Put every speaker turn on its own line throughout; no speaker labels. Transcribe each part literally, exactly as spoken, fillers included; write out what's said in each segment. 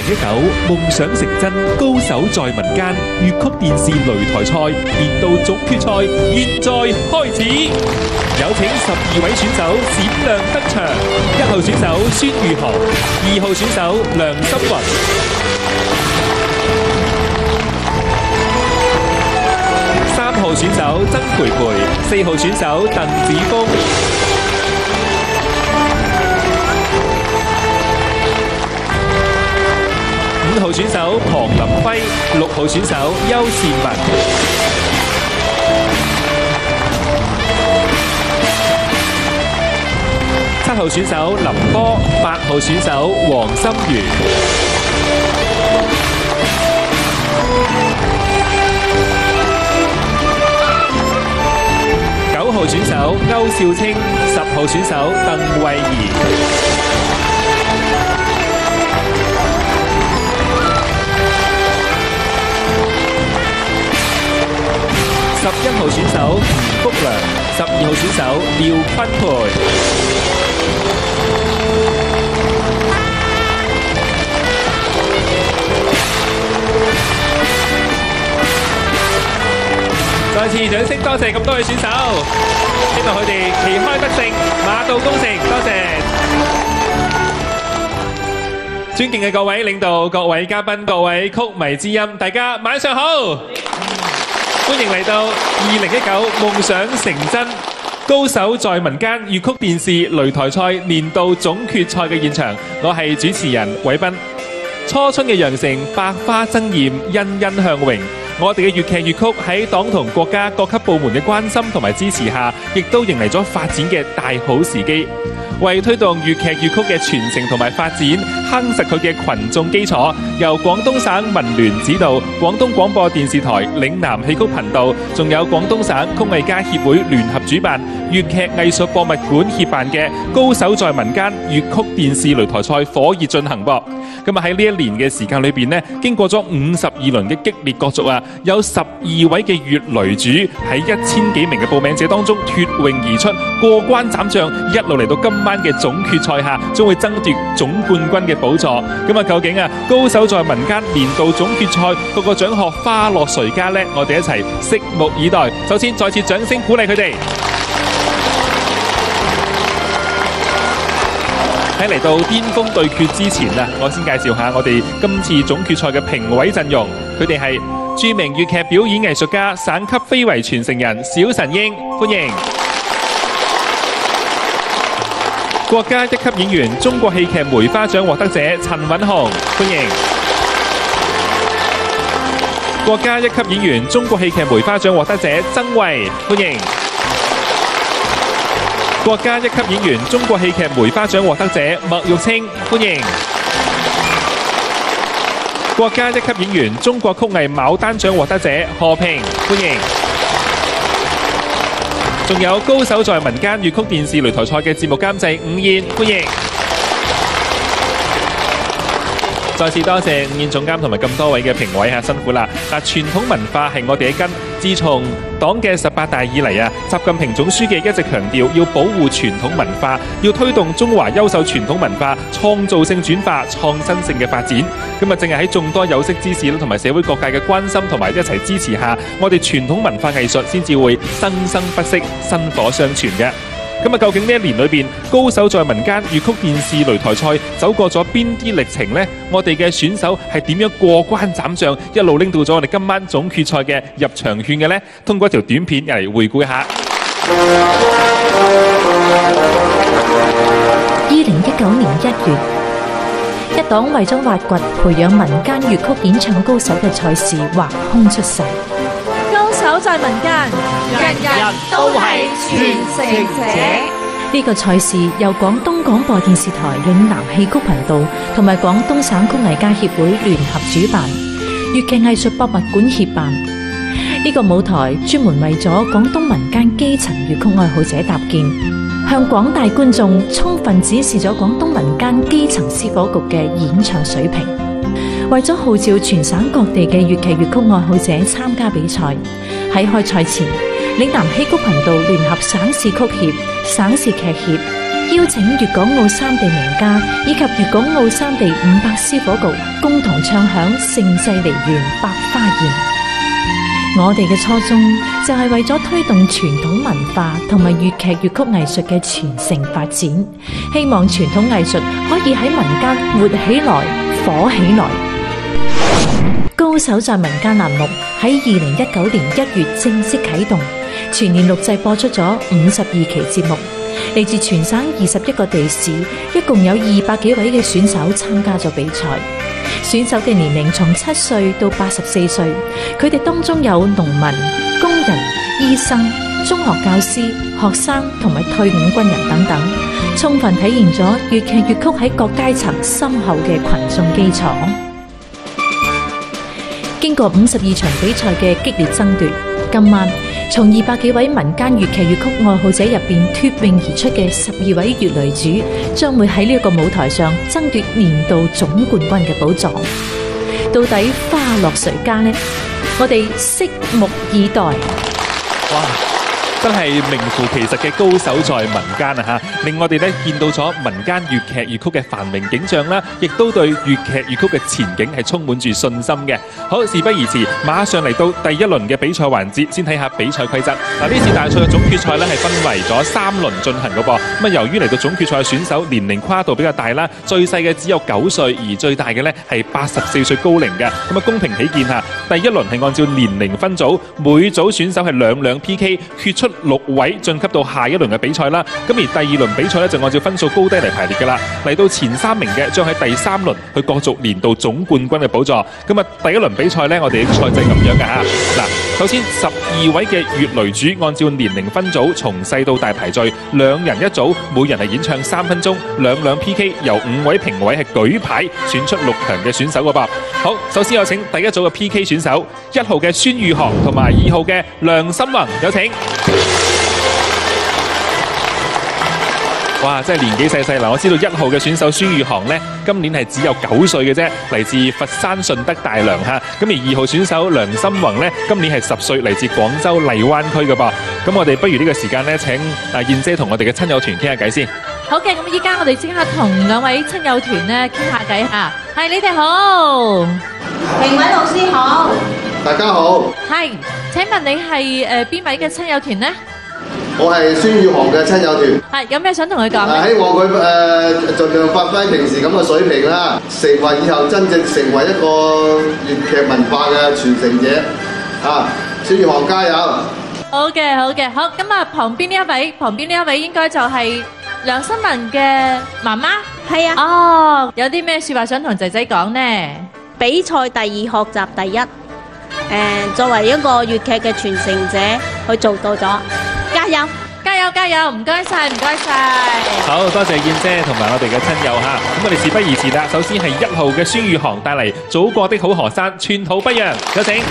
零一九夢想成真，高手在民間粵曲電視擂台賽年度總決賽現在開始，有請十二位選手閃亮登場。一號選手孫玉豪，二號選手梁心雲。三號選手曾培培，四號選手鄧子峰。五號選手龐林輝，六號選手邱善文。七號選手林波，八號選手黃心如。九號選手歐少清，十號選手鄧慧儀。十一號選手吳福良，十二號選手廖坤培。再次掌聲多謝咁多位選手，希望佢哋旗開得勝，馬到功成，多謝。尊敬嘅各位領導、各位嘉賓、各位曲迷之音，大家晚上好。歡迎嚟到二零一九夢想成真，高手在民間粵曲電視擂台賽年度總決賽嘅現場，我係主持人偉斌。初春嘅羊城，百花爭艷，欣欣向榮。我哋嘅粵劇粵曲喺黨同國家各級部門嘅關心同埋支持下，亦都迎嚟咗發展嘅大好時機。為推動粵劇粵曲嘅傳承同埋發展，夯實佢嘅群眾基礎，由廣東省文聯指導，廣東廣播電視台嶺南戲曲頻道，仲有廣東省曲藝家協會聯合主辦，粵劇藝術博物館協辦嘅高手在民間粵曲電視擂台賽火熱進行噃。咁啊喺呢一年嘅時間裏邊呢，經過咗五十二輪嘅激烈角逐啊，有十二位嘅粵擂主喺一千幾名嘅報名者當中脫穎而出，過關斬將，一路嚟到今晚嘅總決賽下，將會爭奪總冠軍嘅寶座。咁啊，究竟啊高手在民間年度總決賽個個獎項花落誰家呢？我哋一齊拭目以待。首先，再次掌聲鼓勵佢哋。喺嚟到巔峰對決之前啊，我先介紹下我哋今次總決賽嘅評委陣容。佢哋係著名粵劇表演藝術家、省級非遺傳承人小神鷹，歡迎；國家一級演員、中國戲劇梅花獎獲得者陳允雄，歡迎；國家一級演員、中國戲劇梅花獎獲得者曾慧，歡迎；國家一級演員、中國戲劇梅花獎獲得者麥玉清，歡迎；國家一級演員、中國曲藝牡丹獎獲得者何平，歡迎；仲有高手在民間粵曲電視擂台賽嘅節目監製伍燕，歡迎。再次多謝伍燕總監同埋咁多位嘅評委嚇，辛苦啦！嗱，傳統文化係我哋嘅根。自從黨嘅十八大以嚟啊，習近平總書記一直強調要保護傳統文化，要推動中華優秀傳統文化創造性轉化、創新性嘅發展。咁啊，正係喺眾多有識之士同埋社會各界嘅關心同埋一齊支持下，我哋傳統文化藝術先至會生生不息、薪火相傳嘅。咁啊，究竟呢一年裏邊，高手在民間粵曲電視擂台賽走過咗邊啲歷程呢？我哋嘅選手係點樣過關斬將，一路拎到咗我哋今晚總決賽嘅入場券嘅呢？通過一條短片嚟回顧一下。
二零一九年一月，一檔為咗挖掘培養民間粵曲演唱高手嘅賽事橫空出世。
高手在民間，人人都係傳承者。
呢個賽事由廣東廣播電視台嶺南戲曲頻道同埋廣東省曲藝家協會聯合主辦，粵劇藝術博物館協辦。呢個舞台專門為咗廣東民間基層粵曲愛好者搭建，向廣大觀眾充分展示咗廣東民間基層司火局嘅演唱水平。為咗號召全省各地嘅粵劇粵曲愛好者參加比賽，喺開賽前，嶺南戲曲頻道聯合省市曲協、省市劇協、 邀請粵港澳三地名家以及粵港澳三地五百絲火局共同唱響盛世梨園百花宴。我哋嘅初衷就係為咗推動傳統文化同埋粵劇粵曲藝術嘅傳承發展，希望傳統藝術可以喺民間活起來、火起來。高手在民間欄目喺二零一九年一月正式啟動，全年錄製播出咗五十二期節目，嚟自全省二十一個地市，一共有二百幾位嘅選手參加咗比賽。選手嘅年齡從七歲到八十四歲，佢哋當中有農民、工人、醫生、中學教師、學生同埋退伍軍人等等，充分體現咗粵劇粵曲喺各階層深厚嘅群眾基礎。經過五十二場比賽嘅激烈爭奪，今晚從二百幾位民間粵劇粵曲愛好者入邊脫穎而出嘅十二位粵擂主，將會喺呢一個舞台上爭奪年度總冠軍嘅寶座。到底花落誰家呢？我哋拭目以待。
哇！真係名副其實嘅高手在民間啊嚇，令我哋咧見到咗民間粵劇粵曲嘅繁榮景象啦，亦都對粵劇粵曲嘅前景係充滿住信心嘅。好，事不宜遲，馬上嚟到第一輪嘅比賽環節，先睇下比賽規則。嗱，呢次大賽嘅總決賽咧係分為咗三輪進行嘅噃。咁啊，由於嚟到總決賽嘅選手年齡跨度比較大啦，最細嘅只有九歲，而最大嘅咧係八十四歲高齡嘅。咁啊，公平起見嚇，第一輪係按照年齡分組，每組選手係兩兩 P K 決出六位晉級到下一輪嘅比賽啦，咁而第二輪比賽咧就按照分數高低嚟排列噶啦，嚟到前三名嘅將喺第三輪去角逐年度總冠軍嘅寶座。咁啊，第一輪比賽咧，我哋嘅賽制咁樣嘅嚇。嗱，首先十二位嘅粵擂主按照年齡分組，從細到大排序，兩人一組，每人係演唱三分鐘，兩兩 P K， 由五位評委係舉牌選出六強嘅選手個噃。好，首先有請第一組嘅 P K 選手，一號嘅孫宇航同埋二號嘅梁心宏，有請。哇！真係年紀細細嗱，我知道一號嘅選手孫宇航呢，今年係只有九歲嘅啫，嚟自佛山順德大良嚇。咁而二號選手梁心宏呢，今年係十歲，嚟自廣州荔灣區嘅噃。咁我哋不如呢個時間呢，請啊燕姐同我哋嘅親友團傾下偈先。
好嘅，咁依家我哋即刻同兩位親友團呢傾下偈嚇。係，你哋好，
評委老師好，
大家好。
係，請問你係誒邊位嘅親友團呢？
我係孫宇航嘅親友團。
係，有咩想同佢講
啊，
呢？
希望佢誒盡量發揮平時咁嘅水平啦，成為以後真正成為一個粵劇文化嘅傳承者。啊，孫宇航加油！
好嘅，好嘅，好。咁啊，旁邊呢一位，旁邊呢一位應該就係梁心宏嘅媽媽。
係啊。
哦，有啲咩説話想同仔仔講呢？
比賽第二，學習第一。誒，作為一個粵劇嘅傳承者，佢做到咗。加油！
加油！加油！唔該晒，唔該晒。
好多謝燕姐同埋我哋嘅親友嚇。咁我哋事不宜遲啦，首先係一號嘅孫宇航帶嚟《祖國的好河山》，寸土不讓，有請。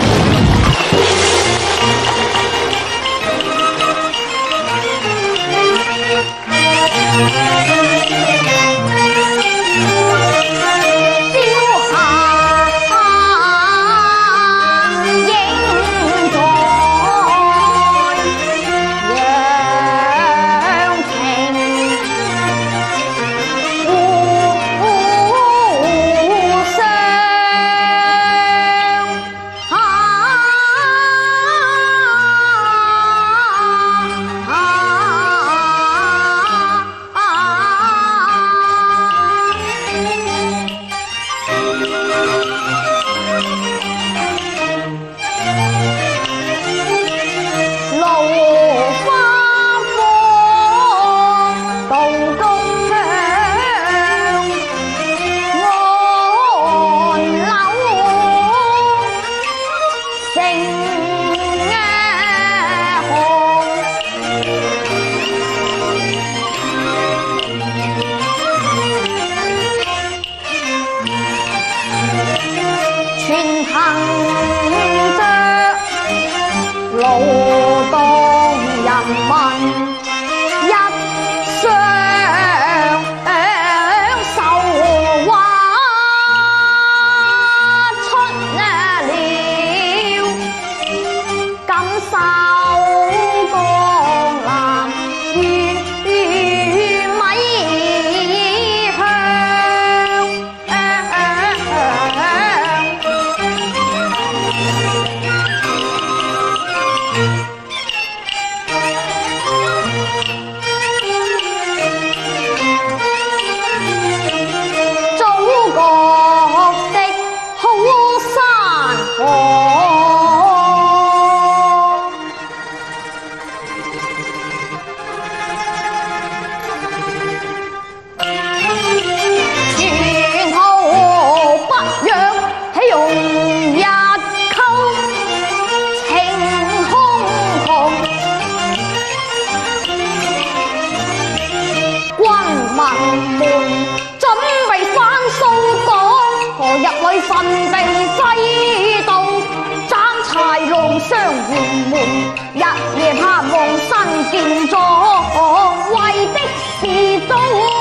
定制度，爭豺狼相援門，日夜盼望新建築，為的是早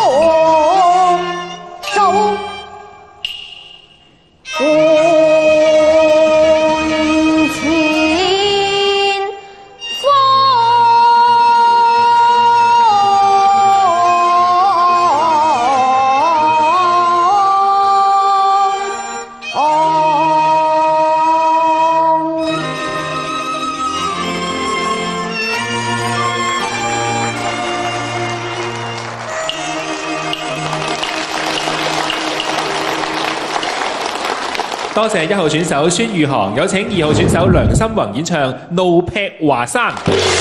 早換錢方。
多謝一號選手孫宇航，有請二號選手梁心宏演唱《怒劈華山》。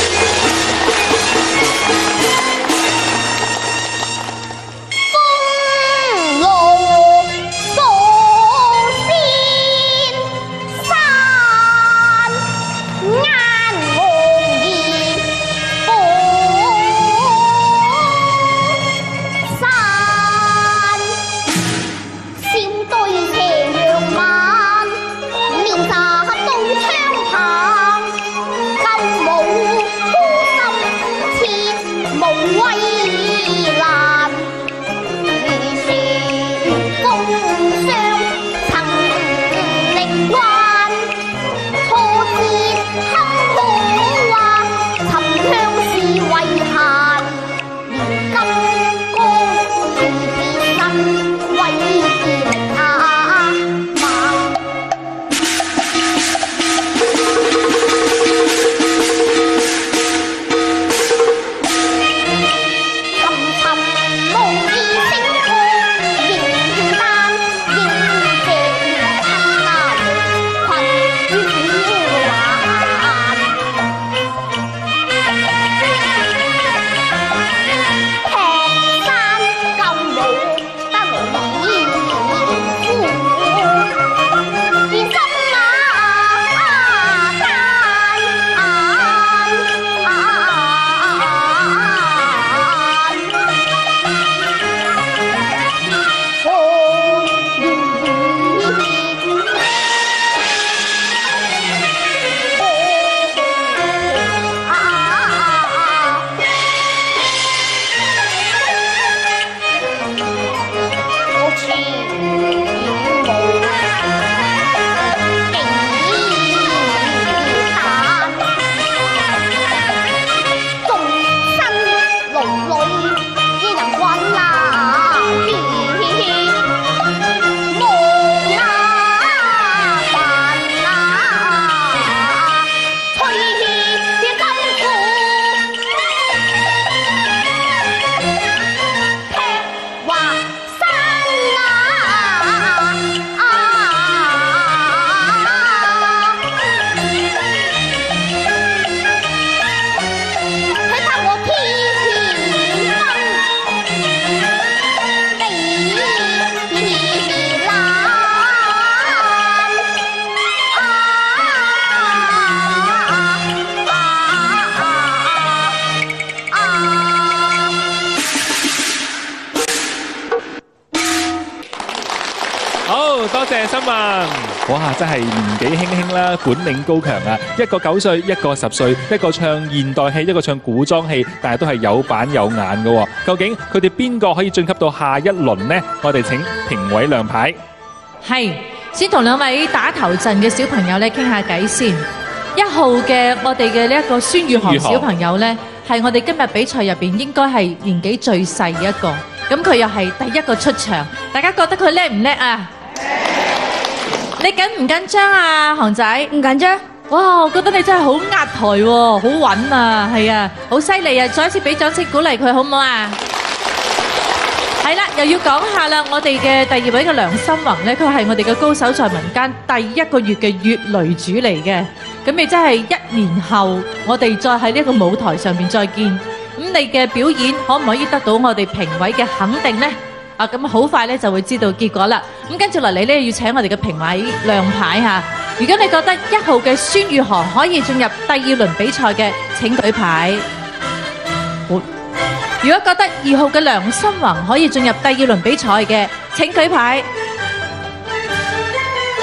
多謝心文，哇！真係年紀輕輕啦，本領高強啊！一個九歲，一個十歲，一個唱現代戲，一個唱古裝戲，但係都係有板有眼嘅。究竟佢哋邊個可以晉級到下一輪呢？我哋請評委亮牌。
係，先同兩位打頭陣嘅小朋友咧傾下偈先。一號嘅我哋嘅呢一個孫宇航小朋友咧，係我哋今日比賽入邊應該係年紀最細嘅一個，咁佢又係第一個出場，大家覺得佢叻唔叻啊？你緊唔緊張啊，航仔？唔緊張。哇，我覺得你真係好壓台喎，好穩啊，係啊，好犀利啊！再一次俾掌聲鼓勵佢好唔好啊？係啦，又要講下啦，我哋嘅第二位嘅梁心宏咧，佢係我哋嘅高手在民間第一個月嘅月雷主嚟嘅。咁你真係一年後，我哋再喺呢一個舞台上面再見。咁你嘅表演可唔可以得到我哋評委嘅肯定呢？啊，咁好快咧就會知道結果啦。咁跟住落嚟咧，要請我哋嘅評委亮牌嚇。如果你覺得一號嘅孫宇航可以進入第二輪比賽嘅，請舉牌。好。如果覺得二號嘅梁心宏可以進入第二輪比賽嘅，請舉牌。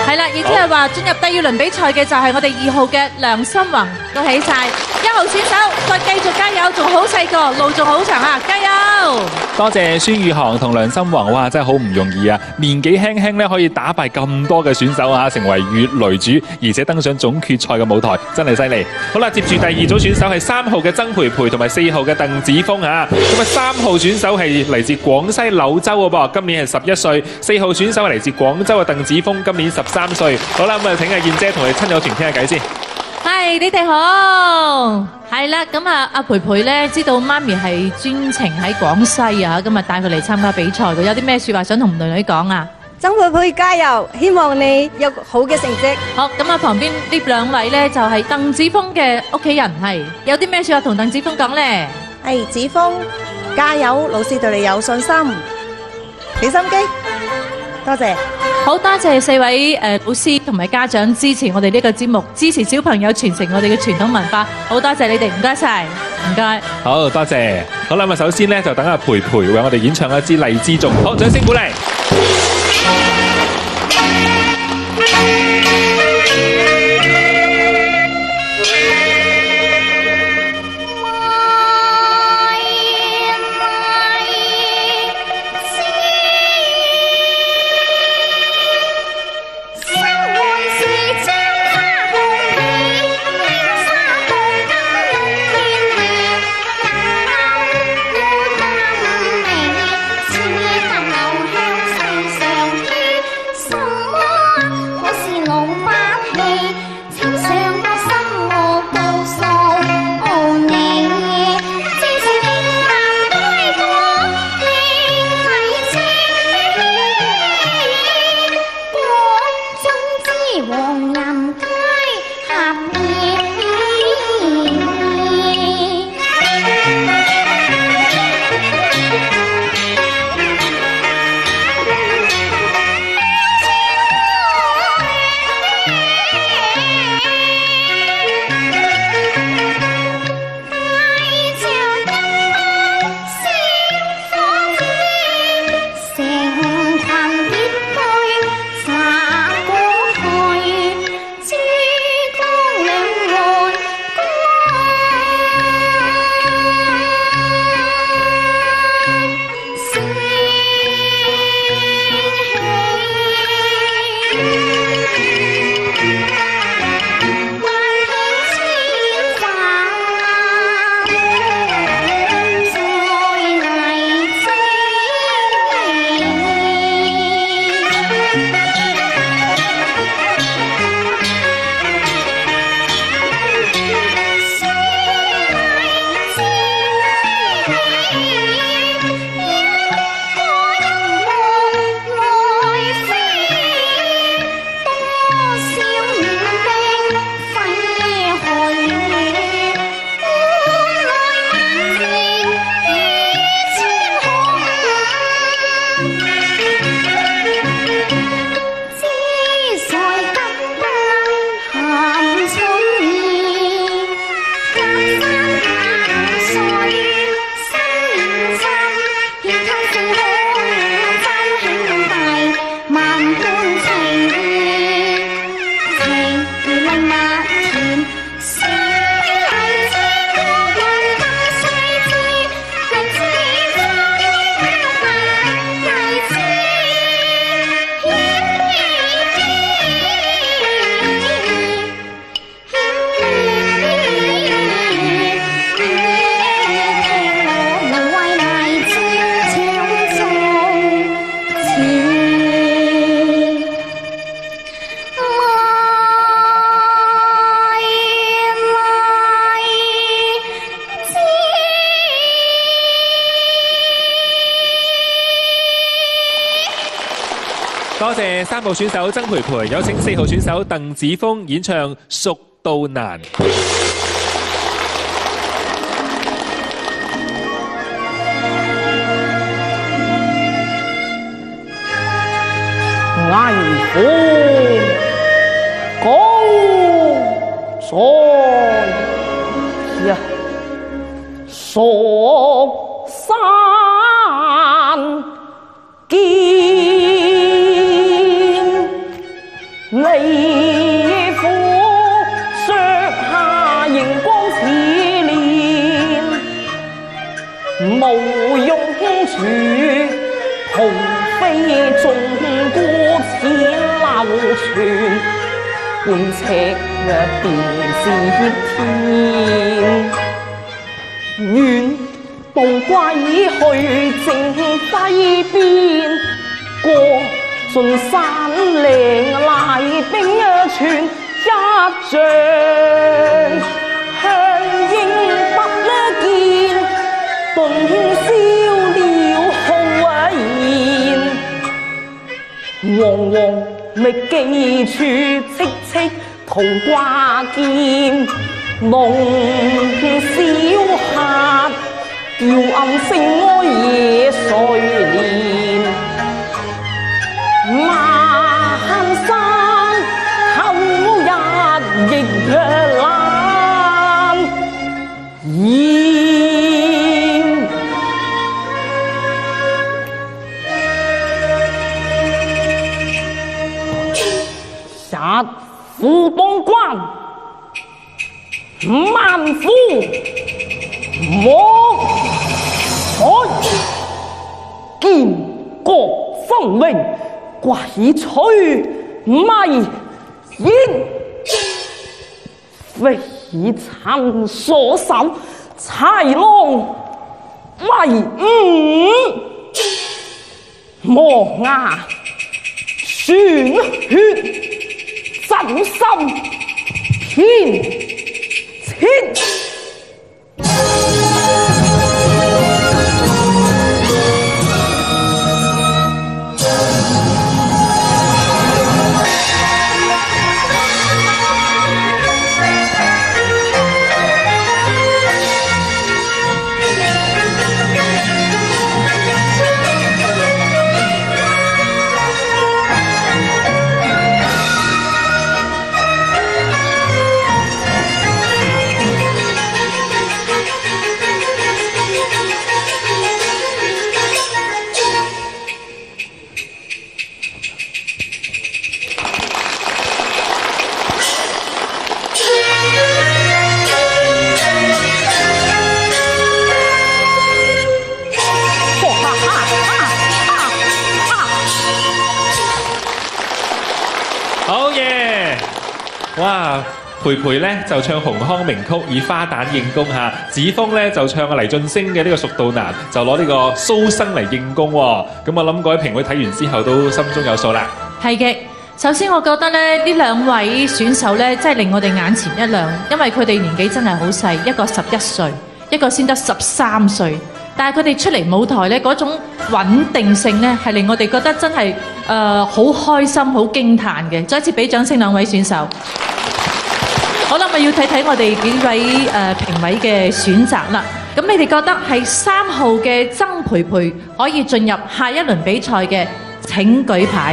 係啦，亦即係話進入第二輪比賽嘅就係我哋二號嘅梁心宏，恭喜晒！一號選手再繼續加油，仲好細個，路仲好長啊，加油！
多謝孫宇航同梁心宏，哇，真係好唔容易啊！年紀輕輕咧可以打敗咁多嘅選手啊，成為乙擂主，而且登上總決賽嘅舞台，真係犀利。好啦，接住第二組選手係三號嘅曾培培同埋四號嘅鄧子峰啊。咁啊，三號選手係嚟自廣西柳州嘅噃，今年係十一歲；四號選手係嚟自廣州嘅鄧子峰，今年十三歲。好啦，咁啊，請阿燕姐同你親友團傾下偈先。
係，你哋好。係啦，咁啊，阿培培咧知道媽咪係專程喺廣西啊，今日帶佢嚟參加比賽嘅，有啲咩説話想同女女講啊？
曾培培加油，希望你有好嘅成績。
好，咁啊，旁邊呢兩位咧就係鄧子峰嘅屋企人，係有啲咩説話同鄧子峰講咧？
係子峰，加油！老師對你有信心，俾心機。多謝。
好多謝四位誒老師同埋家長支持我哋呢個節目，支持小朋友傳承我哋嘅傳統文化。好多謝你哋，唔該晒，唔該。
好多謝。好啦，咁啊，首先咧就等阿培培為我哋演唱一支荔枝頌，好，掌聲鼓勵。多謝三號選手曾培培，有請四號選手鄧子峰演唱《蜀道難》。
危虎高在呀，蜀山見。 豪飛中國千流傳，半尺便是天。願步歸去正西邊，過盡山嶺麗冰川一丈，香應不見，頓消了浩然。煌煌覓記處，戚戚圖掛劍，龍小客調暗聲哀夜睡蓮。萬山後日亦難言。日赴東關，萬夫莫海，建國分榮，鬼吹迷煙。非以親所手，豺狼為伍，磨牙鮮血。真心偏切。
哇！培培咧就唱洪康名曲以花旦應功嚇，子峰咧就唱阿黎俊升嘅呢個《蜀道難》，就攞呢個蘇生嚟應功喎。咁我諗各位評委睇完之後都心中有數啦。
係嘅，首先我覺得咧呢兩位選手咧真係令我哋眼前一亮，因為佢哋年紀真係好細，一個十一歲，一個先得十三歲。但係佢哋出嚟舞台咧嗰種穩定性咧，係令我哋覺得真係誒好開心、好驚歎嘅。再一次俾掌聲兩位選手。好啦，我要睇睇我哋幾位誒、呃、評委嘅選擇啦。咁你哋覺得係三號嘅曾培培可以進入下一輪比賽嘅？請舉牌。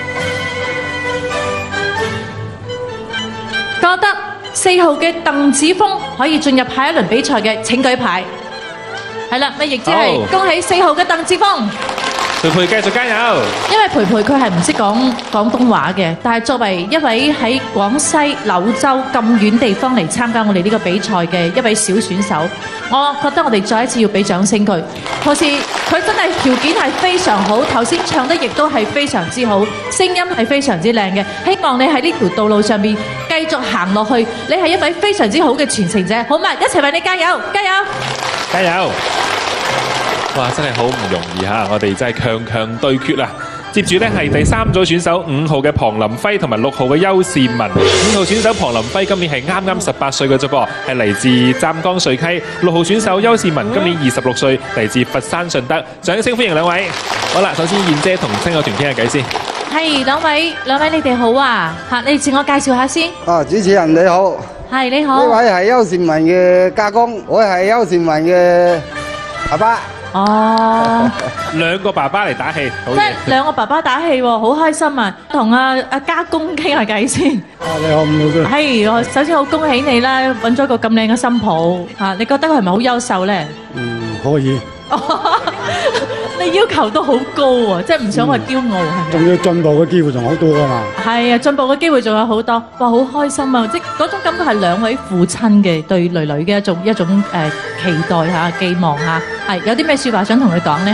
覺得四號嘅鄧子峰可以進入下一輪比賽嘅？請舉牌。係啦，咪亦即係恭喜四號嘅鄧子峰。
培培繼續加油！
因為培培佢係唔識講廣東話嘅，但係作為一位喺廣西柳州咁遠地方嚟參加我哋呢個比賽嘅一位小選手，我覺得我哋再一次要俾掌聲佢。同時佢真係條件係非常好，頭先唱得亦都係非常之好，聲音係非常之靚嘅。希望你喺呢條道路上面繼續行落去，你係一位非常之好嘅傳承者，好嘛？一齊為你加油！加油！
加油！哇！真係好唔容易嚇，我哋真係強強對決啦！接住呢係第三組選手五號嘅龐林輝同埋六號嘅邱善文。五號選手龐林輝今年係啱啱十八歲嘅啫噃，係嚟自湛江水溪。六號選手邱善文今年二十六歲，嚟自佛山順德。掌聲歡迎兩位！好啦，首先燕姐同親友團傾下偈先。
係兩位，兩位你哋好啊！嚇，你自我介紹下先。
啊，主持人你好。
係你好。
呢位係邱善文嘅家公，我係邱善文嘅爸爸。
哦，
兩個爸爸嚟打氣，好嘢！
即係兩個爸爸打氣喎，好開心啊！同阿阿家公傾下偈先。
啊，你好，唔好嘅。
係，我首先好恭喜你啦，揾咗個咁靚嘅新抱嚇，你覺得佢係咪好優秀咧？
嗯，可以。
你要求都好高喎，即係唔想話驕傲係咪？
仲要進步嘅機會仲好多㗎嘛。
係啊，進步嘅機會仲有好多，哇！好開心啊！即係嗰種感覺係兩位父親嘅對女女嘅一種一種誒期待嚇、寄望嚇。係有啲咩説話想同佢講咧？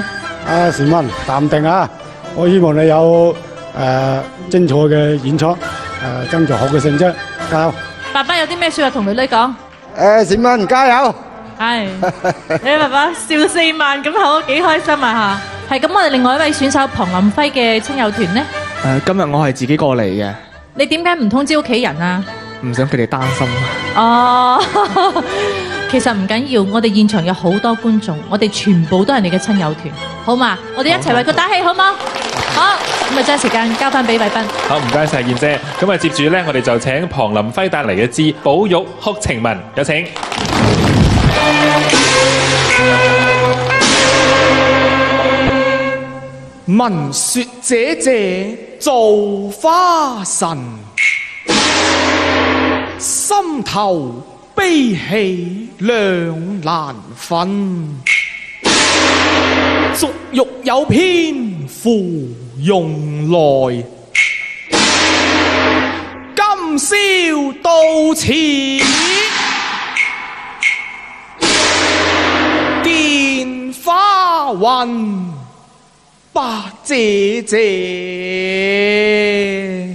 啊，善文淡定啊！我希望你有誒、呃、精彩嘅演出，誒、呃、爭取好嘅成績，加油！
爸爸有啲咩説話同女女講？
誒，善文加油！
係，你爸爸笑四萬咁好，幾開心啊嚇！係咁，我哋另外一位選手龐林輝嘅親友團呢？
誒，今日我係自己過嚟嘅。
你點解唔通知屋企人啊？
唔想佢哋擔心。
哦，其實唔緊要，我哋現場有好多觀眾，我哋全部都係你嘅親友團，好嘛？我哋一齊為佢打氣，好冇？好，咁啊將時間交翻俾偉斌。
好，唔該晒燕姐。咁啊，接住咧，我哋就請龐林輝帶嚟一支《寶玉哭情文》，有請。
聞說姐姐做花神，心頭悲喜兩難分。俗欲有偏芙蓉來，今宵到此見花雲白姐姐。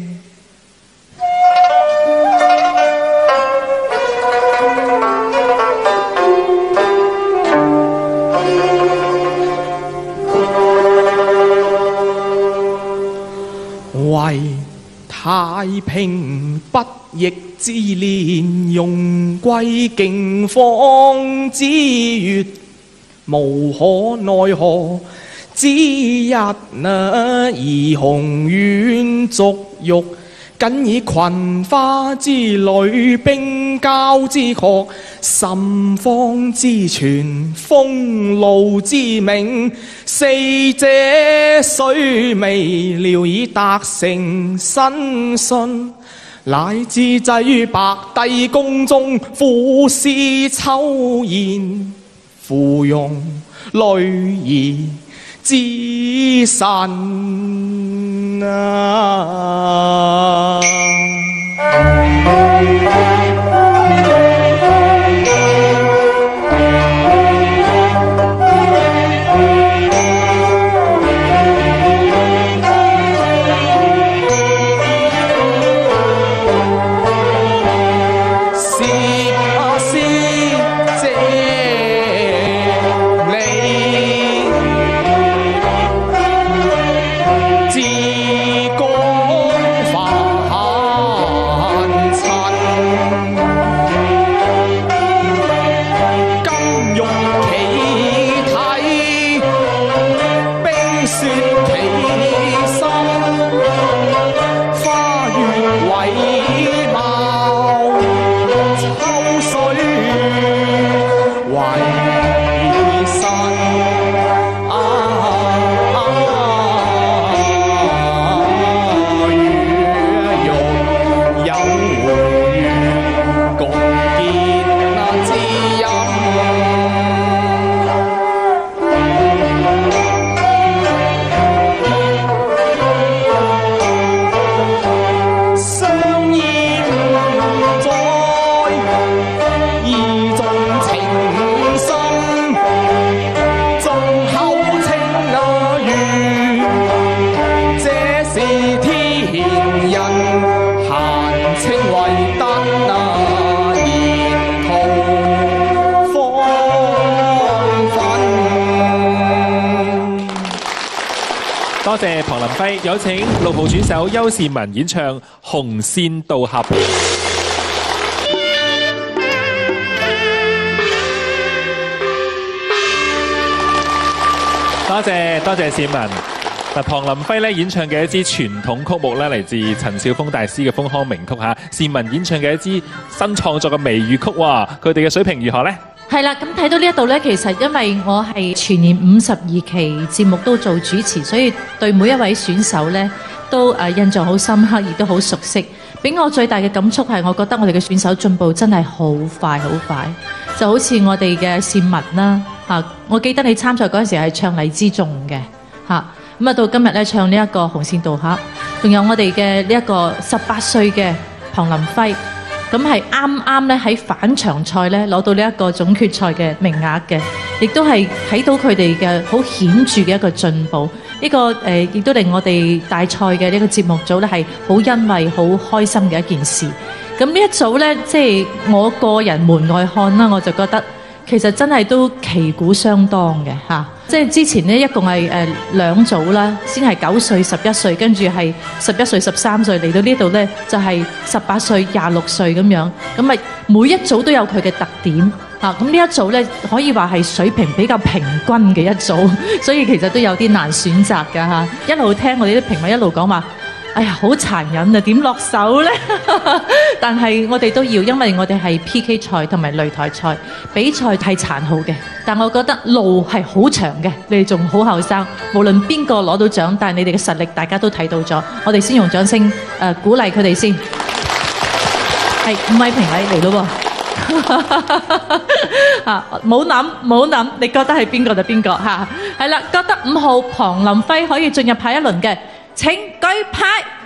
為太平不易之年，容桂競芳之月，無可奈何之日那兒紅院逐玉，僅以群花之類，冰膠之殼，甚芳之泉，風露之名，四者雖未料已達成身信，乃至際於白帝宮中，俯視秋妍，芙蓉淚兒之神啊！
多謝龐林輝，有請六號選手邱倩文演唱《紅線渡俠》。多謝多謝倩文。嗱，龐林輝咧演唱嘅一支傳統曲目咧，嚟自陳少峰大師嘅豐腔名曲嚇。倩文演唱嘅一支新創作嘅微粵曲喎，佢哋嘅水平如何呢？
係啦，咁睇到呢一度呢，其實因為我係全年五十二期節目都做主持，所以對每一位選手呢都誒印象好深刻，亦都好熟悉。俾我最大嘅感觸係，我覺得我哋嘅選手進步真係好快好快，就好似我哋嘅倩文啦嚇，我記得你參賽嗰陣時係唱荔枝頌嘅嚇，咁啊到今日呢唱呢一個紅線渡俠，仲有我哋嘅呢一個十八歲嘅龐林輝。 咁係啱啱咧喺反場賽咧攞到呢一個總決賽嘅名額嘅，亦都係睇到佢哋嘅好顯著嘅一個進步。呢、這個誒亦、呃、都令我哋大賽嘅呢個節目組咧係好欣慰、好開心嘅一件事。咁呢一組咧，即係我個人門外漢啦，我就覺得其實真係都旗鼓相當嘅嚇。啊即係之前呢，一共係誒兩組啦，先係九歲、十一歲，跟住係十一歲、十三歲，嚟到呢度呢，就係十八歲、廿六歲咁樣。咁咪每一組都有佢嘅特點嚇。咁呢一組呢，可以話係水平比較平均嘅一組，所以其實都有啲難選擇㗎嚇。一路聽我哋啲評委一路講話，哎呀，好殘忍啊！點落手呢？但係我哋都要，因為我哋係 P K 賽同埋擂台賽，比賽係殘酷嘅。但我覺得路係好長嘅，你哋仲好後生，無論邊個攞到獎，但係你哋嘅實力大家都睇到咗。我哋先用掌聲誒、呃、鼓勵佢哋先。係唔係評委嚟咯喎？啊，冇諗冇諗，你覺得係邊個就邊個嚇？係啦，覺得五號龐林輝可以進入下一輪嘅。請舉牌。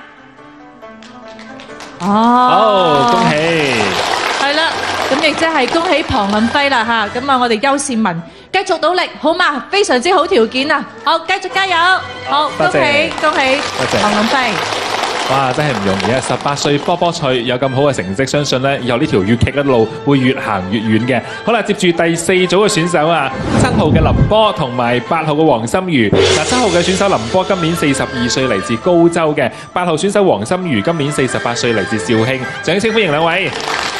哦，
好，恭喜。
係啦，咁亦即係恭喜龐林輝啦嚇。咁啊，我哋邱善文繼續努力，好嘛？非常之好條件啊！好，繼續加油。好，恭喜恭喜龐林輝。
哇！真係唔容易啊！十八歲波波賽有咁好嘅成績，相信咧以後呢條粵劇嘅路會越行越遠嘅。好啦，接住第四組嘅選手啊，七號嘅林波同埋八號嘅黃心如。嗱，七號嘅選手林波今年四十二歲，嚟自高州嘅；八號選手黃心如今年四十八歲，嚟自肇慶。掌聲歡迎兩位。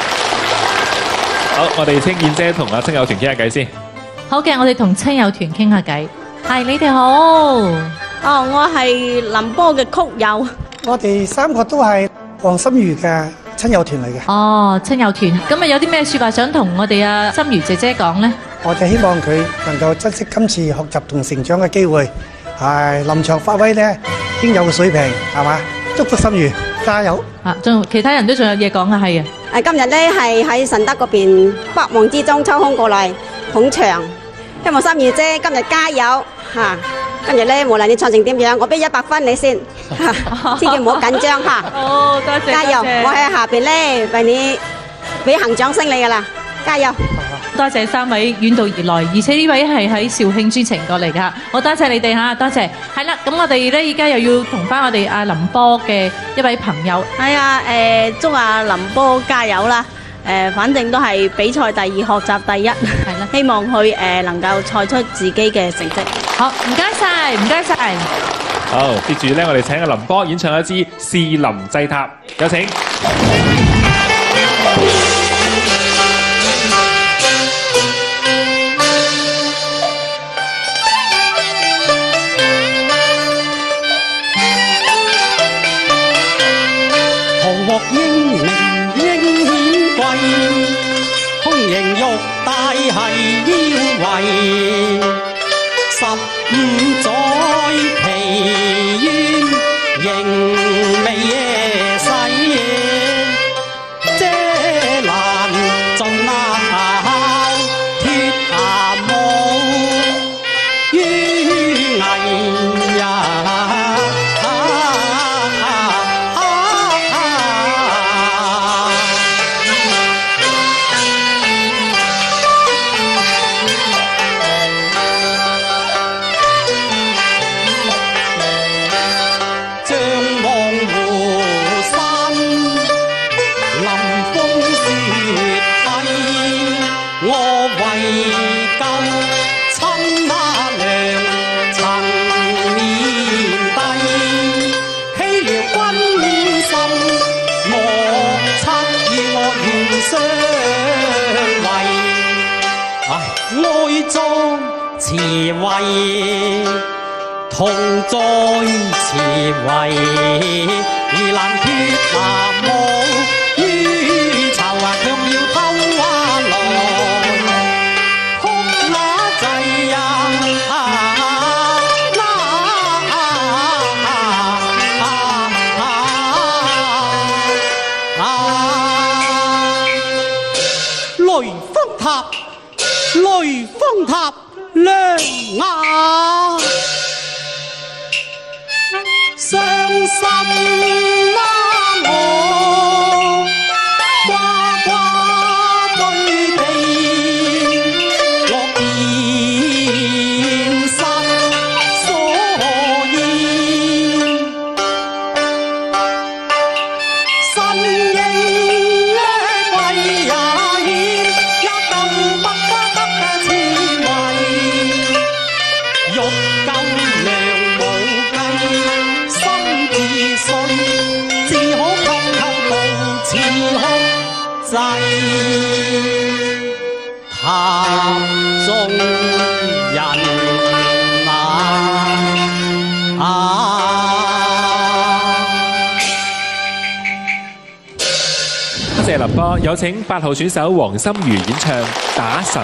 好，我哋請燕姐同阿親友團傾下偈先。
好嘅，我哋同親友團傾下偈。係，你哋好。
哦，我係林波嘅曲友。
我哋三個都係黃心如嘅親友團嚟嘅。
哦，親友團，咁啊有啲咩説話想同我哋阿心如姐姐講呢？
我哋希望佢能夠珍惜今次學習同成長嘅機會，係臨場發揮呢應有嘅水平，係嘛？祝福心如加油！
啊，仲其他人都仲有嘢講啊，係啊。
誒，今日呢係喺順德嗰邊百忙之中抽空過嚟捧場，希望心如姐今日加油嚇！今日咧，無論你唱成點樣，我俾一百分你先，千祈唔好緊張嚇。
好，多謝，
加油！我喺下邊咧為你俾行掌聲你噶啦，加油！
多謝三位遠道而來，而且呢位係喺肇慶專程過嚟㗎，好多謝你哋嚇，多謝。係啦，咁我哋咧而家又要同翻我哋阿林波嘅一位朋友，
係啊，誒祝阿林波加油啦！誒，反正都係比賽第二，學習第一，係啦，希望佢誒能夠賽出自己嘅成績。
好，唔該晒，唔該晒。
好，接住咧，我哋請阿林波演唱一支《士林祭塔》，有請。
豪獲英名英顯貴，空盈玉帶係腰圍。十五載奇冤，仍未夜洗，遮攔盡鬧脫牙帽於危呀！慈惠同在慈惠，而難脫牙帽於巢啊，卻要偷蛙來哭那祭呀！雷峰塔，雷峰塔。亮啊！傷心啊我。 制他眾人啊！
多謝林波，有請八號選手黃心如演唱《打神》。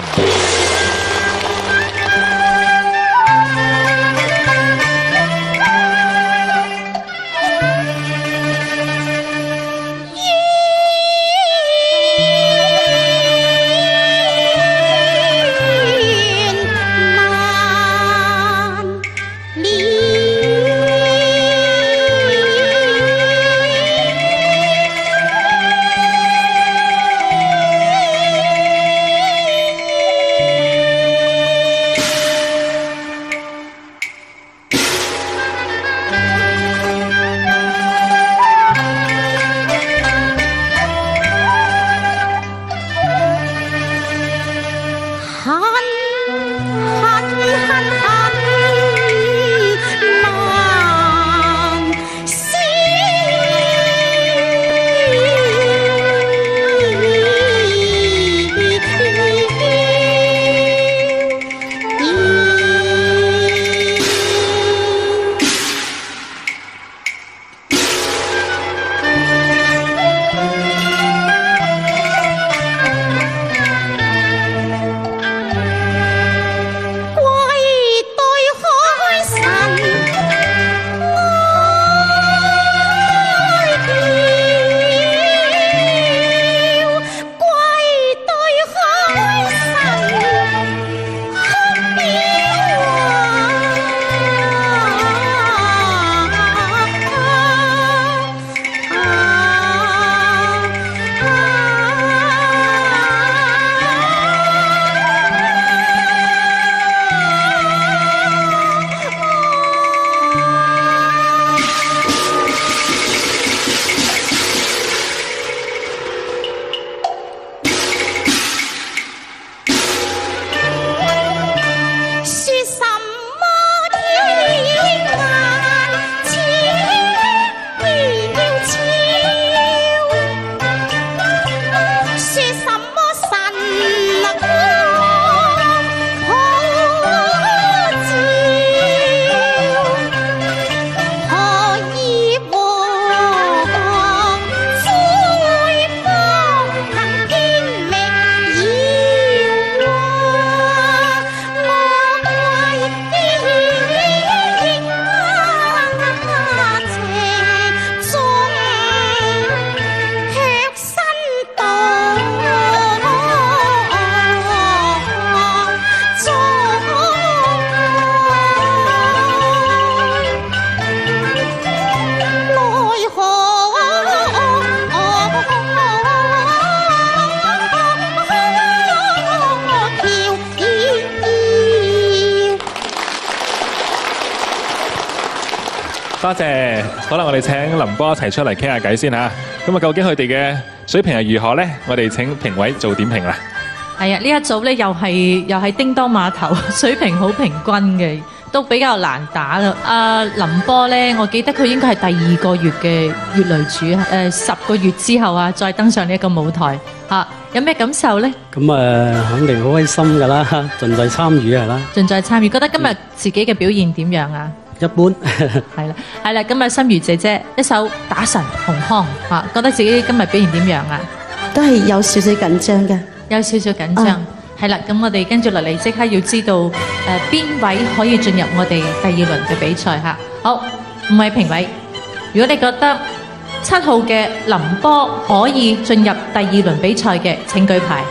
多謝，好啦，我哋請林波一齊出嚟傾下偈先嚇。咁啊，究竟佢哋嘅水平係如何呢？我哋請評委做點評啦。
係啊，呢一組咧又係又係叮當碼頭，水平好平均嘅，都比較難打啦。阿林波咧，我記得佢應該係第二個月嘅月雷主，誒十個月之後啊，再登上呢一個舞台嚇，有咩感受咧？
咁誒，肯定好開心㗎啦，盡在參與係啦。
盡在參與，覺得今日自己嘅表現點樣啊？
一般。
係啦，係啦，今日心如姐姐一首打神洪康嚇，覺得自己今日表現點樣啊？
都係有少少緊張嘅，
有少少緊張。係啦，咁我哋跟住落嚟即刻要知道誒邊位可以進入我哋第二輪嘅比賽嚇。好，五位評委，如果你覺得七號嘅林波可以進入第二輪比賽嘅，請舉牌。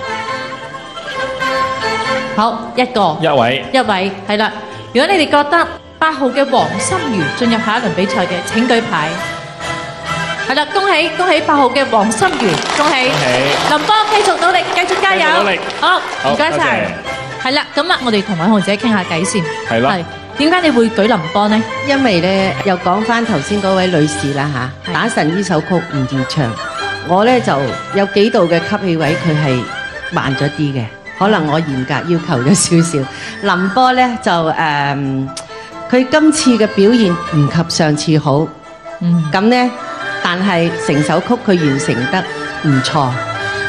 好，一個。
一位。
一位，係啦。如果你哋覺得八號嘅黃心如進入下一輪比賽嘅，請舉牌。係啦，恭喜恭喜八號嘅黃心如，恭喜！林波繼續努力，繼續加油！
努力！
好，唔該晒。係啦，咁啊，我哋同偉雄姐傾下偈先。
係啦。
係點解你會舉林波呢？
因為咧，又講翻頭先嗰位女士啦嚇，打神呢首曲唔易唱，我咧就有幾度嘅吸氣位佢係慢咗啲嘅，可能我嚴格要求咗少少。林波咧就誒，佢今次嘅表現唔及上次好，嗯，咁咧。但係成首曲佢完成得唔錯，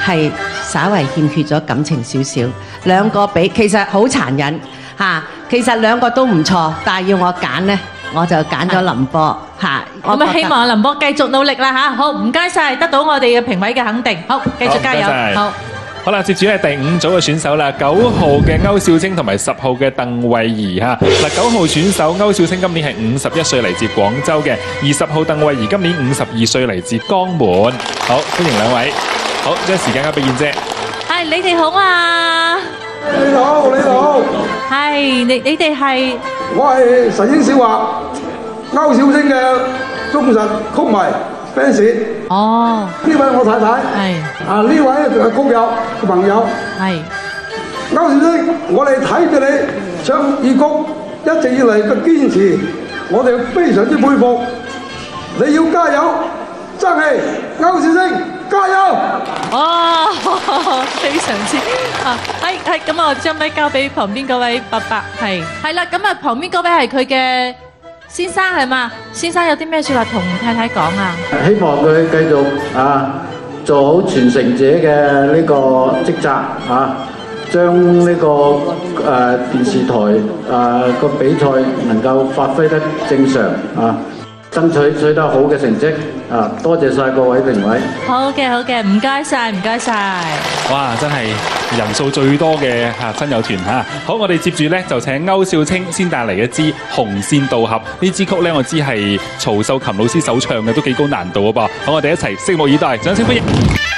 係稍為欠缺咗感情少少。兩個比其實好殘忍嚇，其實兩個都唔錯，但係要我揀呢，我就揀咗林波嚇。
咁啊，希望林波繼續努力啦嚇。好，唔該曬，得到我哋嘅評委嘅肯定。好，繼續加油。好。
好啦，接住係第五組嘅選手啦，九號嘅歐少清同埋十號嘅鄧慧儀嚇。嗱，九號選手歐少清今年係五十一歲，嚟自廣州嘅；而十號鄧慧儀今年五十二歲，嚟自江門。好，歡迎兩位。好，將時間交俾燕姐。
係，你哋好啊！
你好，你好。
係，你你哋係？
我係神鷹小畫歐少清嘅忠實曲迷。fans
哦，
呢位我太太係啊，呢位係工友朋友
係
歐少清，我哋睇住你唱粵曲一直以嚟嘅堅持，我哋非常之佩服，你要加油爭氣，歐少清加油！
哦，非常之啊，係係咁，我將咪交俾旁邊嗰位伯伯，係係啦，咁啊旁邊嗰位係佢嘅先生係嘛？先生有啲咩説話同太太講啊？
希望佢繼續啊做好傳承者嘅呢個職責啊，將呢個誒電視台誒個比賽能夠發揮得正常啊，爭取取得好嘅成績啊！多謝曬各位評委。
好嘅，好嘅，唔該曬，唔該曬。
哇，真係人數最多嘅嚇親友團嚇。好，我哋接住咧就請歐少清先帶嚟一支《紅線渡合》呢支曲咧，我知係曹秀琴老師首唱嘅，都幾高難度啊噃。好，我哋一齊拭目以待，掌聲歡迎。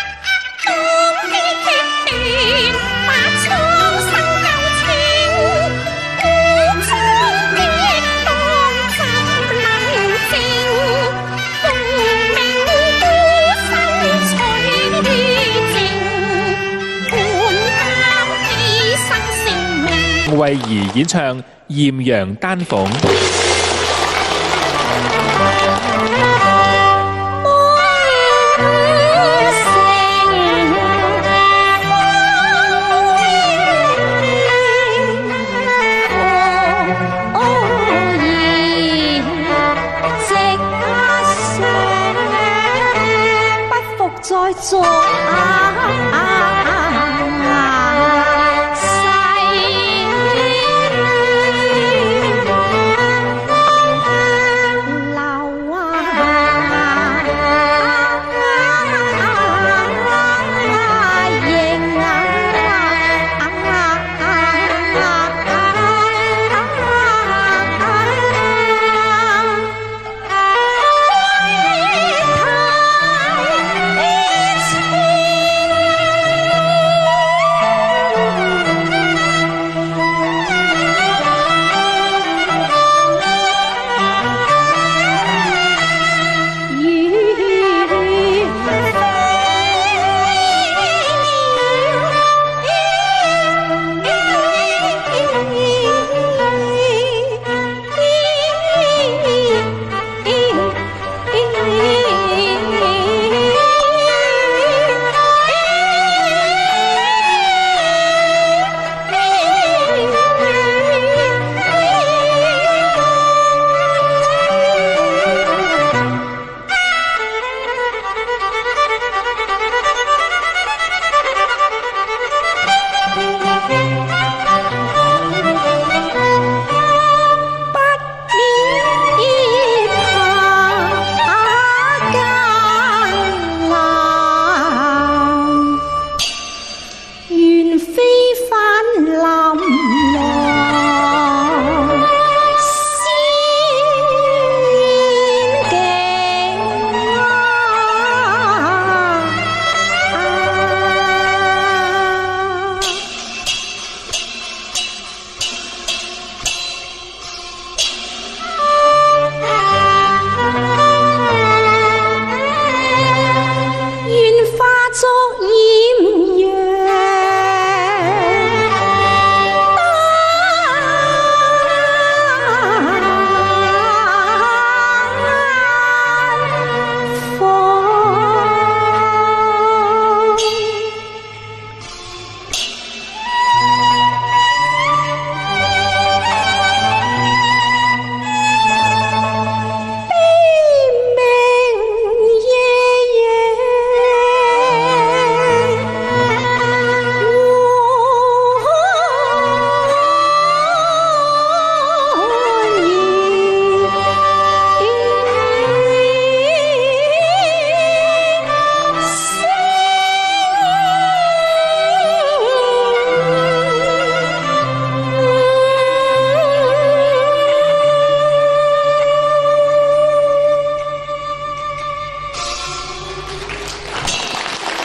慧儀演唱《豔陽丹鳳》。
不復再作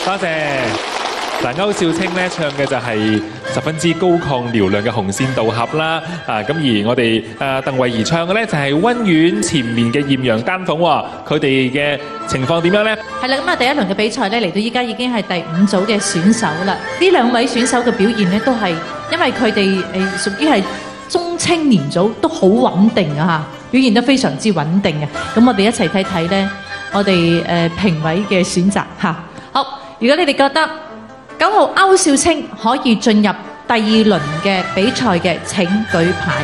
多謝。嗱，歐少清咧唱嘅就係十分之高亢嘹亮嘅紅線渡峽啦，啊咁而我哋誒鄧慧儀唱嘅咧就係溫婉纏綿嘅豔陽丹鳳喎，佢哋嘅情況點樣咧？
係啦，咁啊第一輪嘅比賽咧嚟到依家已經係第五組嘅選手啦。呢兩位選手嘅表現咧都係因為佢哋誒屬於係中青年組，都好穩定啊嚇，表現得非常之穩定嘅。咁我哋一齊睇睇咧，我哋誒評委嘅選擇嚇。好，如果你哋覺得九號歐少清可以進入第二輪嘅比賽嘅，請舉牌。